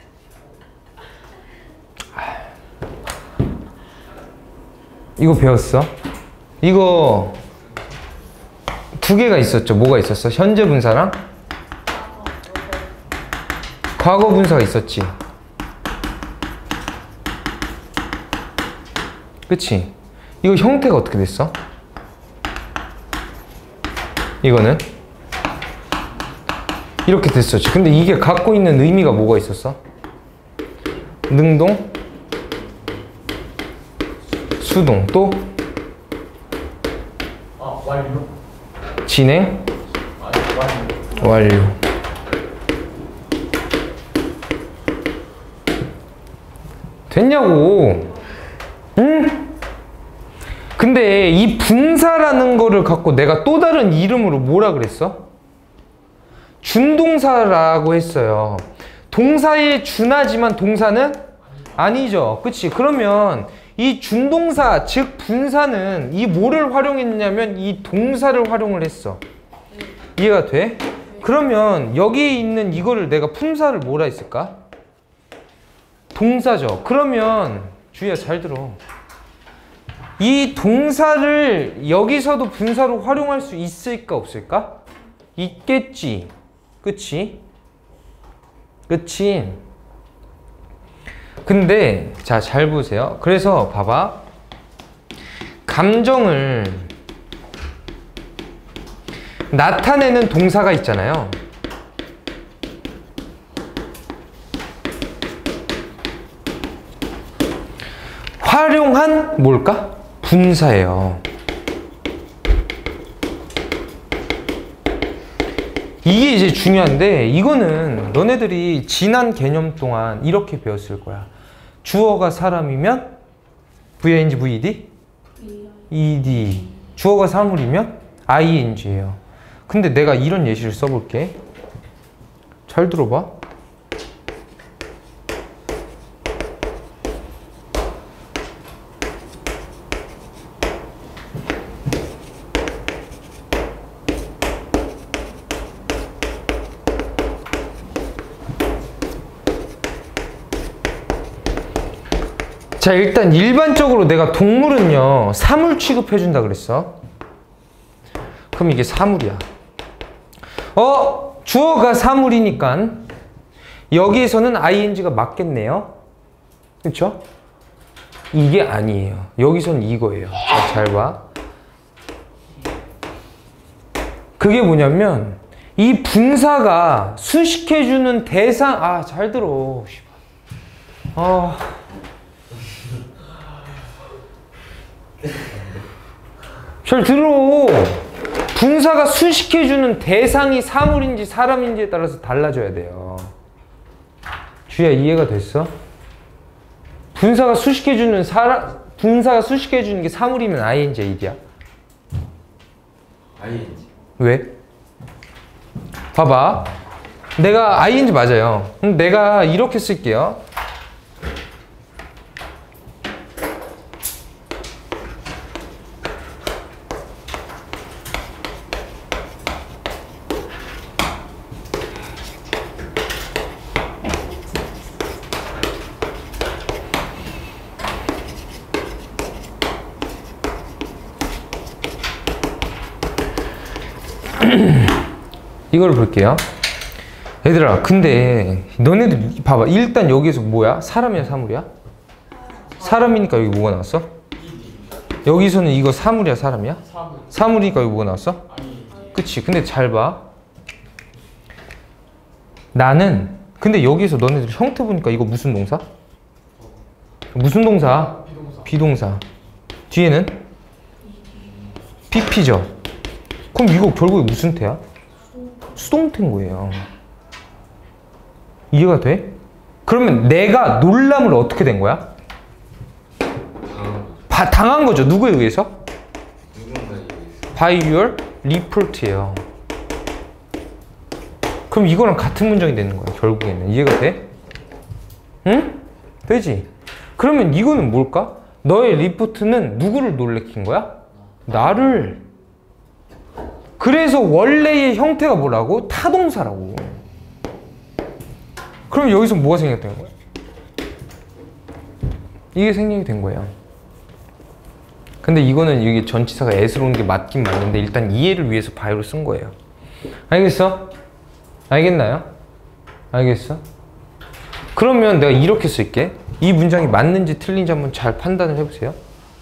A: 이거 배웠어? 이거 두 개가 있었죠. 뭐가 있었어? 현재 분사랑 과거 분사가 있었지. 그치? 이거 형태가 어떻게 됐어? 이거는 이렇게 됐었지. 근데 이게 갖고 있는 의미가 뭐가 있었어? 능동, 수동, 또
C: 완료.
A: 진행,
C: 완료.
A: 완료. 됐냐고. 응? 근데 이 분사라는 거를 갖고 내가 또 다른 이름으로 뭐라 그랬어? 준동사라고 했어요. 동사에 준하지만 동사는 아니죠. 그치? 그러면 이 준동사, 즉 분사는 이 뭐를 활용했냐면 이 동사를 활용을 했어. 이해가 돼? 그러면 여기에 있는 이거를 내가 품사를 뭐라 했을까? 동사죠. 그러면 주희야 잘 들어. 이 동사를 여기서도 분사로 활용할 수 있을까 없을까? 있겠지. 그치? 그치? 근데 자, 잘 보세요. 그래서 봐봐. 감정을 나타내는 동사가 있잖아요. 활용한 뭘까? 분사예요. 이게 이제 중요한데 이거는 너네들이 지난 개념 동안 이렇게 배웠을 거야. 주어가 사람이면 VING, VED? ED. 주어가 사물이면 ING예요. 근데 내가 이런 예시를 써볼게. 잘 들어봐. 자, 일단 일반적으로 내가 동물은요 사물 취급해준다 그랬어. 그럼 이게 사물이야. 주어가 사물이니까 여기에서는 ing가 맞겠네요. 그쵸? 이게 아니에요. 여기서는 이거예요. 자, 잘 봐. 그게 뭐냐면 이 분사가 수식해주는 대상. 잘 들어. 잘 들어. 분사가 수식해주는 대상이 사물인지 사람인지에 따라서 달라져야 돼요. 주희야, 이해가 됐어? 분사가 수식해주는 분사가 수식해주는 게 사물이면 ing, id야?
D: ing.
A: 왜? 봐봐. 내가 ing 맞아요. 그럼 내가 이렇게 쓸게요. 이걸 볼게요. 얘들아, 근데 너네들 봐봐. 일단 여기에서 뭐야? 사람이야, 사물이야? 사람이니까 여기 뭐가 나왔어? 여기서는 이거 사물이야, 사람이야? 사물이니까 여기 뭐가 나왔어? 그치. 근데 잘 봐. 나는 근데 여기서 너네들 형태 보니까 이거 무슨 동사? 무슨 동사? 비동사. 뒤에는? PP죠. 그럼 이거 결국에 무슨 태야? 수동태인 거예요. 이해가 돼? 그러면 내가 놀람을 어떻게 된 거야? 당한 거죠. 누구에 의해서? By your report예요. 그럼 이거랑 같은 문장이 되는 거야. 결국에는. 이해가 돼? 응? 되지? 그러면 이거는 뭘까? 너의 리포트는 누구를 놀래킨 거야? 나를. 그래서 원래의 형태가 뭐라고? 타동사라고. 그럼 여기서 뭐가 생략된 거야? 이게 생략이 된 거예요. 근데 이거는 여기 전치사가 s로 오는 게 맞긴 맞는데 일단 이해를 위해서 by로 쓴 거예요. 알겠어? 알겠나요? 알겠어? 그러면 내가 이렇게 쓸게. 이 문장이 맞는지 틀린지 한번 잘 판단을 해보세요.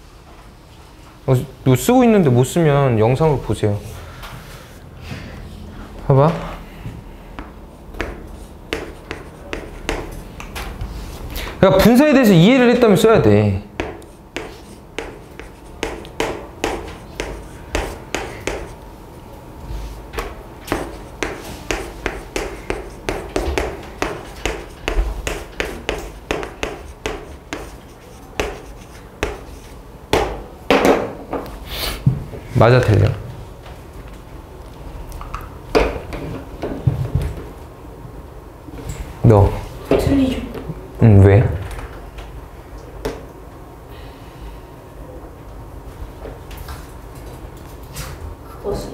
A: 너 쓰고 있는데 못 쓰면 영상을 보세요. 봐봐. 그러니까 분사에 대해서 이해를 했다면 써야 돼. 맞아, 틀려? 너?
B: 틀리죠.
A: 왜?
B: 그것은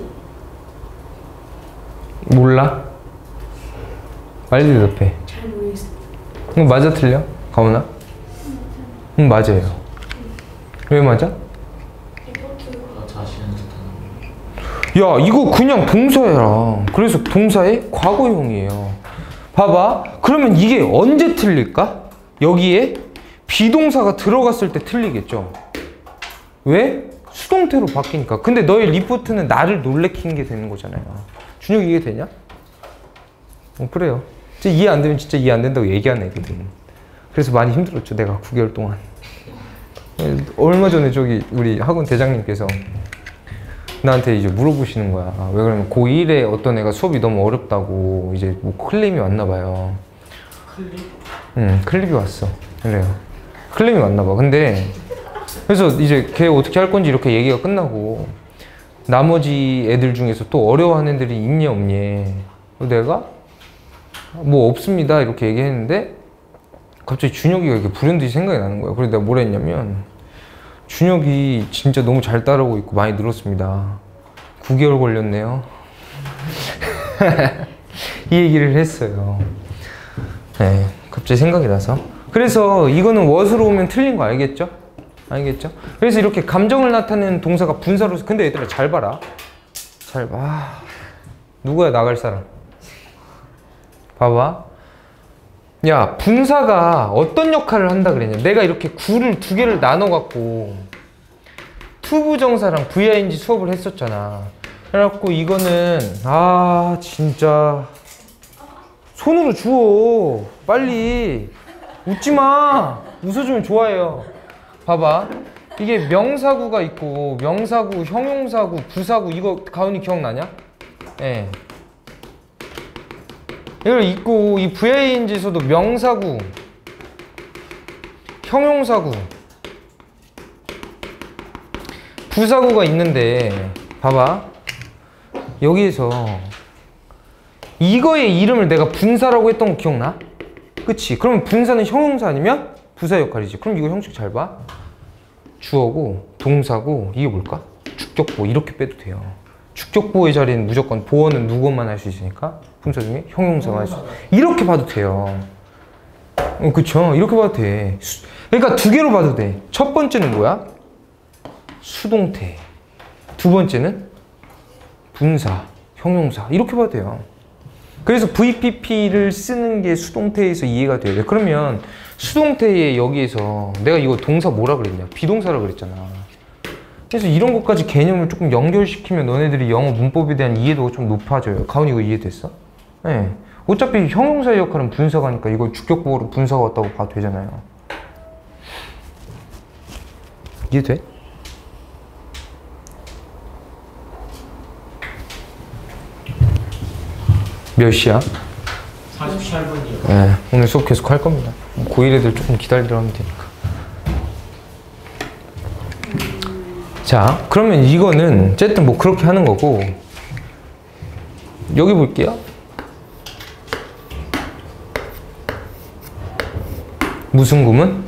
A: 몰라? 빨리 대답해.
B: 잘 모르겠어요.
A: 맞아, 틀려? 가훈아? 맞아요. 왜 맞아? 야, 이거 그냥 동사야. 그래서 동사의 과거형이에요. 봐봐. 그러면 이게 언제 틀릴까? 여기에 비동사가 들어갔을 때 틀리겠죠. 왜? 수동태로 바뀌니까. 근데 너의 리포트는 나를 놀래킨 게 되는 거잖아요. 준혁이 이해되냐? 그래요. 진짜 이해 안 되면 진짜 이해 안 된다고 얘기하는 애거든. 그래서 많이 힘들었죠. 내가 9개월 동안. 얼마 전에 저기 우리 학원 대장님께서 나한테 이제 물어보시는 거야. 왜 그러면 고1에 어떤 애가 수업이 너무 어렵다고 이제 뭐 클레임이 왔나 봐요.
C: 클립?
A: 응, 클립이 왔어. 그래요. 클레임이 왔나 봐. 근데 그래서 이제 걔 어떻게 할 건지 이렇게 얘기가 끝나고 나머지 애들 중에서 또 어려워하는 애들이 있냐 없냐. 내가 뭐 없습니다 이렇게 얘기했는데 갑자기 준혁이가 이렇게 불현듯이 생각이 나는 거야. 그래서 내가 뭐라 했냐면 준혁이 진짜 너무 잘 따라오고 있고 많이 늘었습니다. 9개월 걸렸네요. 이 얘기를 했어요. 네, 갑자기 생각이 나서. 그래서 이거는 what으로 오면 틀린 거 알겠죠? 알겠죠? 그래서 이렇게 감정을 나타내는 동사가 분사로. 근데 얘들아 잘 봐라. 잘 봐. 누구야 나갈 사람? 봐봐. 야, 분사가 어떤 역할을 한다 그랬냐. 내가 이렇게 구를 두 개를 나눠갖고 투부정사랑 VING 수업을 했었잖아. 그래갖고 이거는 진짜 손으로 주워. 빨리. 웃지마. 웃어주면 좋아해요. 봐봐. 이게 명사구가 있고 명사구, 형용사구, 부사구. 이거 가은이 기억나냐? 예. 이걸 있고 이 VING에서도 명사구, 형용사구, 부사구가 있는데 봐봐. 여기에서 이거의 이름을 내가 분사라고 했던 거 기억나? 그치? 그러면 분사는 형용사 아니면 부사 역할이지. 그럼 이거 형식 잘 봐. 주어고 동사고 이게 뭘까? 주격보. 이렇게 빼도 돼요. 주격보의 자리는 무조건 보어는 누구만 할 수 있으니까 분사 중에 형용사만 할 수 있어. 이렇게 봐도 돼요. 그쵸? 이렇게 봐도 돼. 그러니까 두 개로 봐도 돼. 첫 번째는 뭐야? 수동태. 두 번째는 분사, 형용사 이렇게 봐도 돼요. 그래서 VPP를 쓰는 게 수동태에서 이해가 돼야 돼. 그러면 수동태에 여기에서 내가 이거 동사 뭐라 그랬냐? 비동사라 그랬잖아. 그래서 이런 것까지 개념을 조금 연결시키면 너네들이 영어 문법에 대한 이해도가 좀 높아져요. 가훈이 이거 이해됐어? 네. 어차피 형용사의 역할은 분사가니까 이거 주격보호로 분사가 왔다고 봐도 되잖아요. 이해돼? 몇 시야?
C: 48분이요.
A: 네, 오늘 수업 계속 할 겁니다. 고1 애들 조금 기다리려 하면 되니까. 자, 그러면 이거는 어쨌든 뭐 그렇게 하는 거고, 여기 볼게요. 무슨 구문?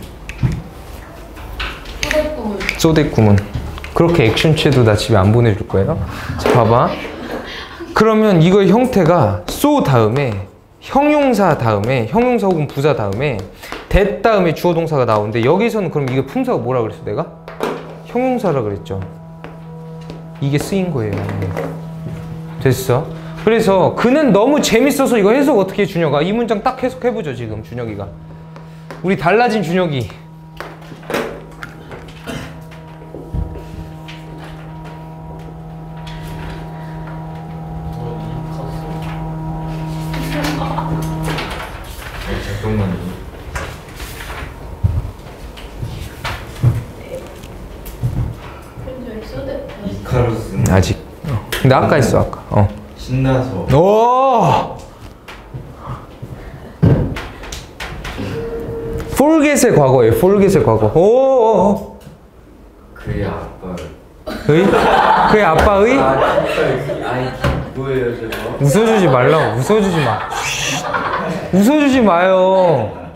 B: 소대꿈을.
A: 소대 구문. 그렇게 액션체도 나 집에 안 보내줄 거예요. 자, 봐봐. 그러면 이거의 형태가 so 다음에 형용사 다음에 형용사 혹은 부사 다음에 that 다음에 주어 동사가 나오는데 여기서는 그럼 이게 품사가 뭐라 그랬어 내가? 형용사라 그랬죠. 이게 쓰인 거예요. 됐어? 그래서 그는 너무 재밌어서 이거 해석 어떻게 해 준혁아? 이 문장 딱 해석해보죠 지금 준혁이가. 우리 달라진 준혁이.
D: 잠깐만요.
B: 근데 소대.
D: 이카루스는
A: 아직. 근데 아까 했어 아까.
D: 신나서
A: 오! forget의 과거예요. forget의 과거. 오.
D: 그의 아빠를
A: 그의 아빠의
D: 아이 뭐예요 저거?
A: 웃어주지 말라고. 웃어주지 마. 웃어주지 마요.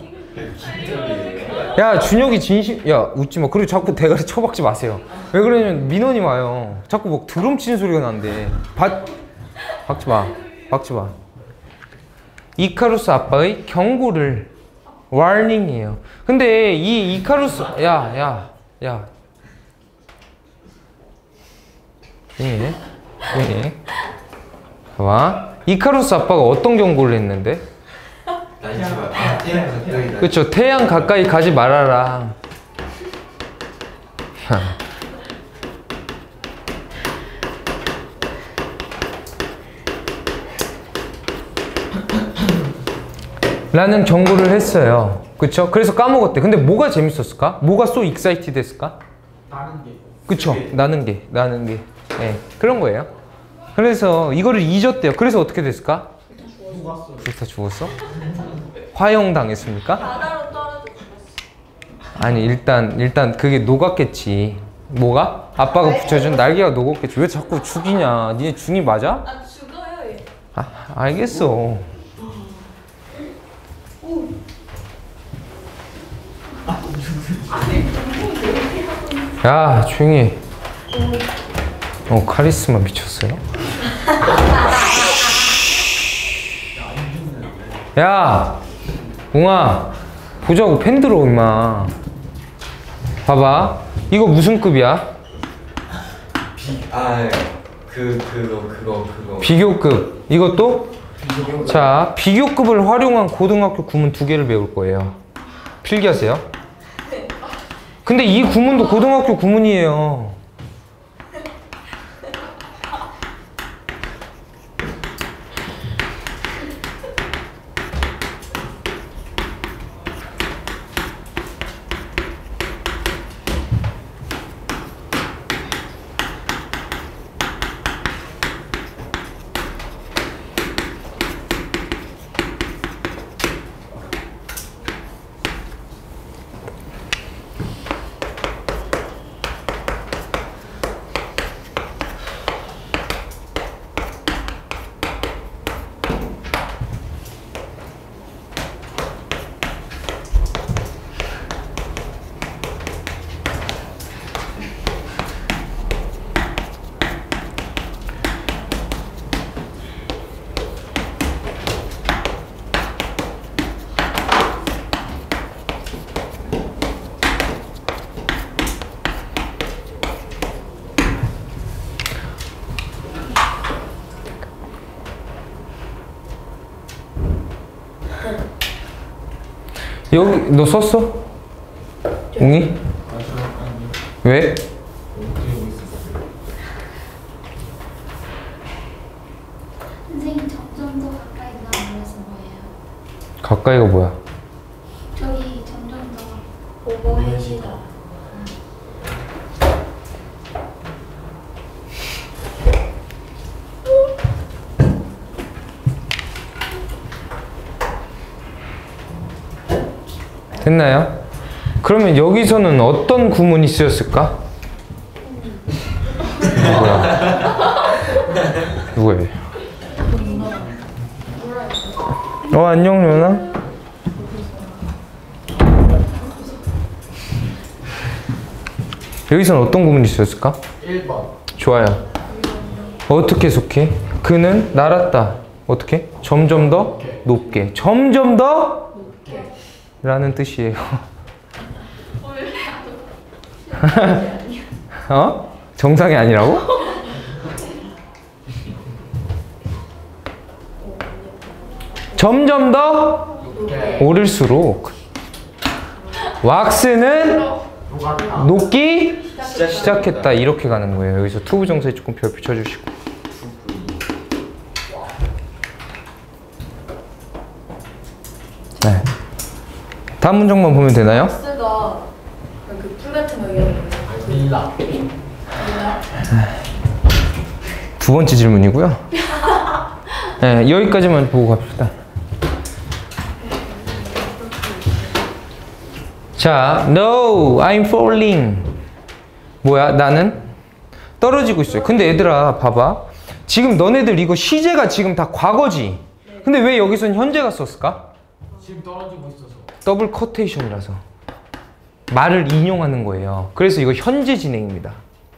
A: 야 준혁이 진심. 야 웃지 마. 그리고 자꾸 대가리 쳐박지 마세요. 왜 그러냐면 민원이 와요. 자꾸 뭐 드럼 치는 소리가 난대. 박지 마. 박지 마. 이카루스 아빠의 경고를 warning이에요. 근데 이 이카루스 야. 예. 봐봐. 이카루스 아빠가 어떤 경고를 했는데?
D: 태양 가까이
A: 그렇죠. 태양 가까이 가지 말아라. 라는 경고를 했어요. 그쵸? 그래서 까먹었대. 근데 뭐가 재밌었을까? 뭐가 so excited 했을까?
C: 다른 게.
A: 그쵸? 나는 게. 네, 그런 거예요. 그래서 이거를 잊었대요. 그래서 어떻게 됐을까?
C: 죽었어.
A: 불타 죽었어? 화형당했습니까?
B: 바다로 떨어져 죽었어.
A: 아니 일단 그게 녹았겠지. 뭐가? 아빠가 붙여준 날개가 녹았겠지. 왜 자꾸 죽이냐? 니네 중이 맞아?
B: 아 죽어요 얘.
A: 아, 알겠어. 야, 조용히 해. 카리스마 미쳤어요? 야, 웅아, 보자고. 펜 들어, 임마. 봐봐. 이거 무슨 급이야?
D: 그거
A: 비교급. 이것도? 자, 비교급을 활용한 고등학교 구문 2개를 배울 거예요. 필기하세요. 근데 이 구문도 고등학교 구문이에요. 여기 너 썼어? 웅이? 왜?
E: 선생님 점점 더 가까이 나아가서 뭐예요?
A: 가까이가 뭐야?
E: 저기 점점 더
B: 오버헤드다.
A: 됐나요? 그러면 여기서는 어떤 구문이 쓰였을까? 누구야? 안녕 누나. 여기서는 어떤 구문이 쓰였을까?
C: 1번.
A: 좋아요. 어떻게 속해? 그는 날았다. 어떻게? 점점 더 높게. 점점 더 라는 뜻이에요. 어? 정상이 아니라고? 점점 더 오를수록 왁스는 녹기 시작했다. 이렇게 가는 거예요. 여기서 투부 정사에 조금 별표 쳐주시고. 네. 다음 문장만 보면 되나요?
B: 왁스가 그풀 같은 거 얘기하는 거예요.
C: 밀라.
A: 두 번째 질문이고요. 네, 여기까지만 보고 갑시다. 자, no, I'm falling. 뭐야? 나는 떨어지고 있어요. 근데 얘들아, 봐봐. 지금 너네들 이거 시제가 지금 다 과거지? 근데 왜 여기선 현재가 썼을까?
C: 지금 떨어지고 있어서.
A: 더블 커테이션이라서 말을 인용하는 거예요. 그래서 이거 현재 진행입니다.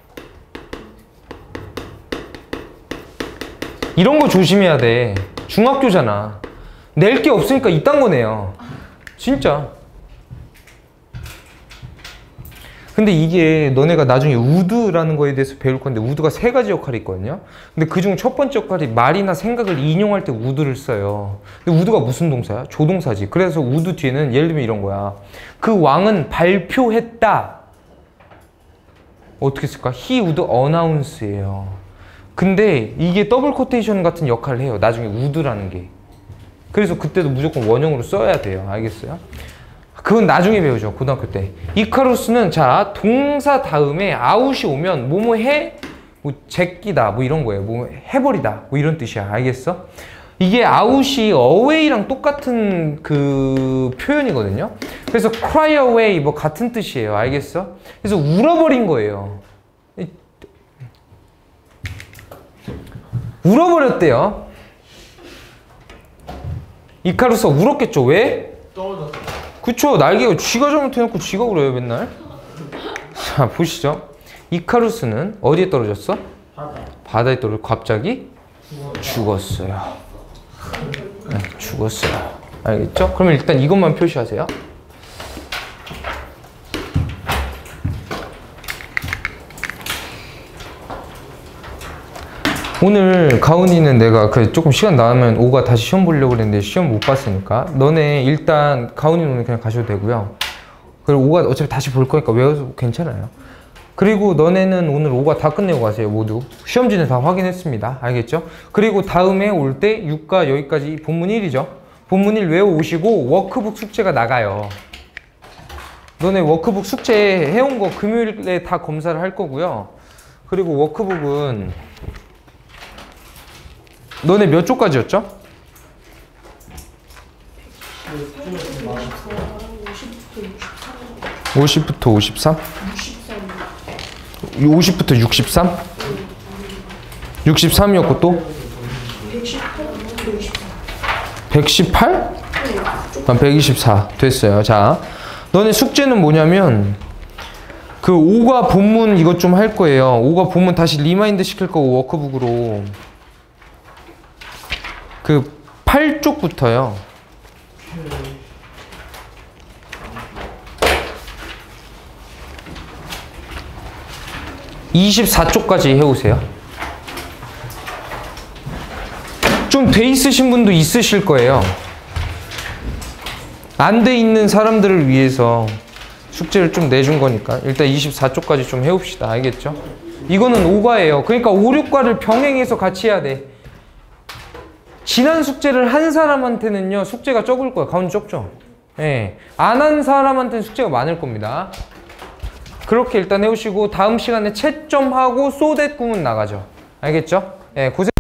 A: 이런 거 조심해야 돼. 중학교잖아. 낼 게 없으니까 이딴 거네요. 진짜. 근데 이게 너네가 나중에 우드라는 거에 대해서 배울 건데 우드가 세 가지 역할이 있거든요. 근데 그중 첫 번째 역할이 말이나 생각을 인용할 때 우드를 써요. 근데 우드가 무슨 동사야? 조동사지. 그래서 우드 뒤에는 예를 들면 이런 거야. 그 왕은 발표했다. 어떻게 쓸까? He would announce예요. 근데 이게 더블 코테이션 같은 역할을 해요. 나중에 우드라는 게. 그래서 그때도 무조건 원형으로 써야 돼요. 알겠어요? 그건 나중에 배우죠. 고등학교 때. 이카루스는 자 동사 다음에 아웃이 오면 뭐뭐 해? 뭐 제끼다 뭐 이런 거예요. 뭐 해버리다 뭐 이런 뜻이야. 알겠어? 이게 아웃이 away랑 똑같은 그 표현이거든요. 그래서 cry away 뭐 같은 뜻이에요. 알겠어? 그래서 울어버린 거예요. 울어버렸대요. 이카루스가 울었겠죠. 왜?
C: 떨어졌어.
A: 그쵸. 날개가 쥐가 잘못해놓고 쥐가 울어요 맨날. 자 보시죠. 이카루스는 어디에 떨어졌어? 바다에 떨어져 갑자기 죽었어요. 네, 죽었어요. 알겠죠? 그러면 일단 이것만 표시하세요. 오늘 가은이는 내가 조금 시간 나면 오가 다시 시험 보려고 그랬는데 시험 못 봤으니까 너네 일단 가은이는 오늘 그냥 가셔도 되고요. 그리고 오가 어차피 다시 볼 거니까 외워서 괜찮아요. 그리고 너네는 오늘 오가 다 끝내고 가세요. 모두 시험지는 다 확인했습니다. 알겠죠? 그리고 다음에 올 때 6과 여기까지 본문 1이죠. 본문 1 외워오시고 워크북 숙제가 나가요. 너네 워크북 숙제 해온 거 금요일에 다 검사를 할 거고요. 그리고 워크북은 너네 몇 조까지였죠? 50부터 53? 50부터 63? 63이었고 또? 118? 124 됐어요. 자, 너네 숙제는 뭐냐면 그 5과 본문 이것 좀 할 거예요. 5과 본문 다시 리마인드 시킬 거고 워크북으로 그 8쪽부터요. 24쪽까지 해오세요. 좀 돼 있으신 분도 있으실 거예요. 안 돼 있는 사람들을 위해서 숙제를 좀 내준 거니까 일단 24쪽까지 좀 해봅시다. 알겠죠? 이거는 5과예요. 그러니까 5, 6과를 병행해서 같이 해야 돼. 지난 숙제를 한 사람한테는요 숙제가 적을 거야. 가운데 적죠? 예. 안 한 사람한테는 숙제가 많을 겁니다. 그렇게 일단 해오시고 다음 시간에 채점하고 쏘댓 구문 나가죠. 알겠죠? 예, 고생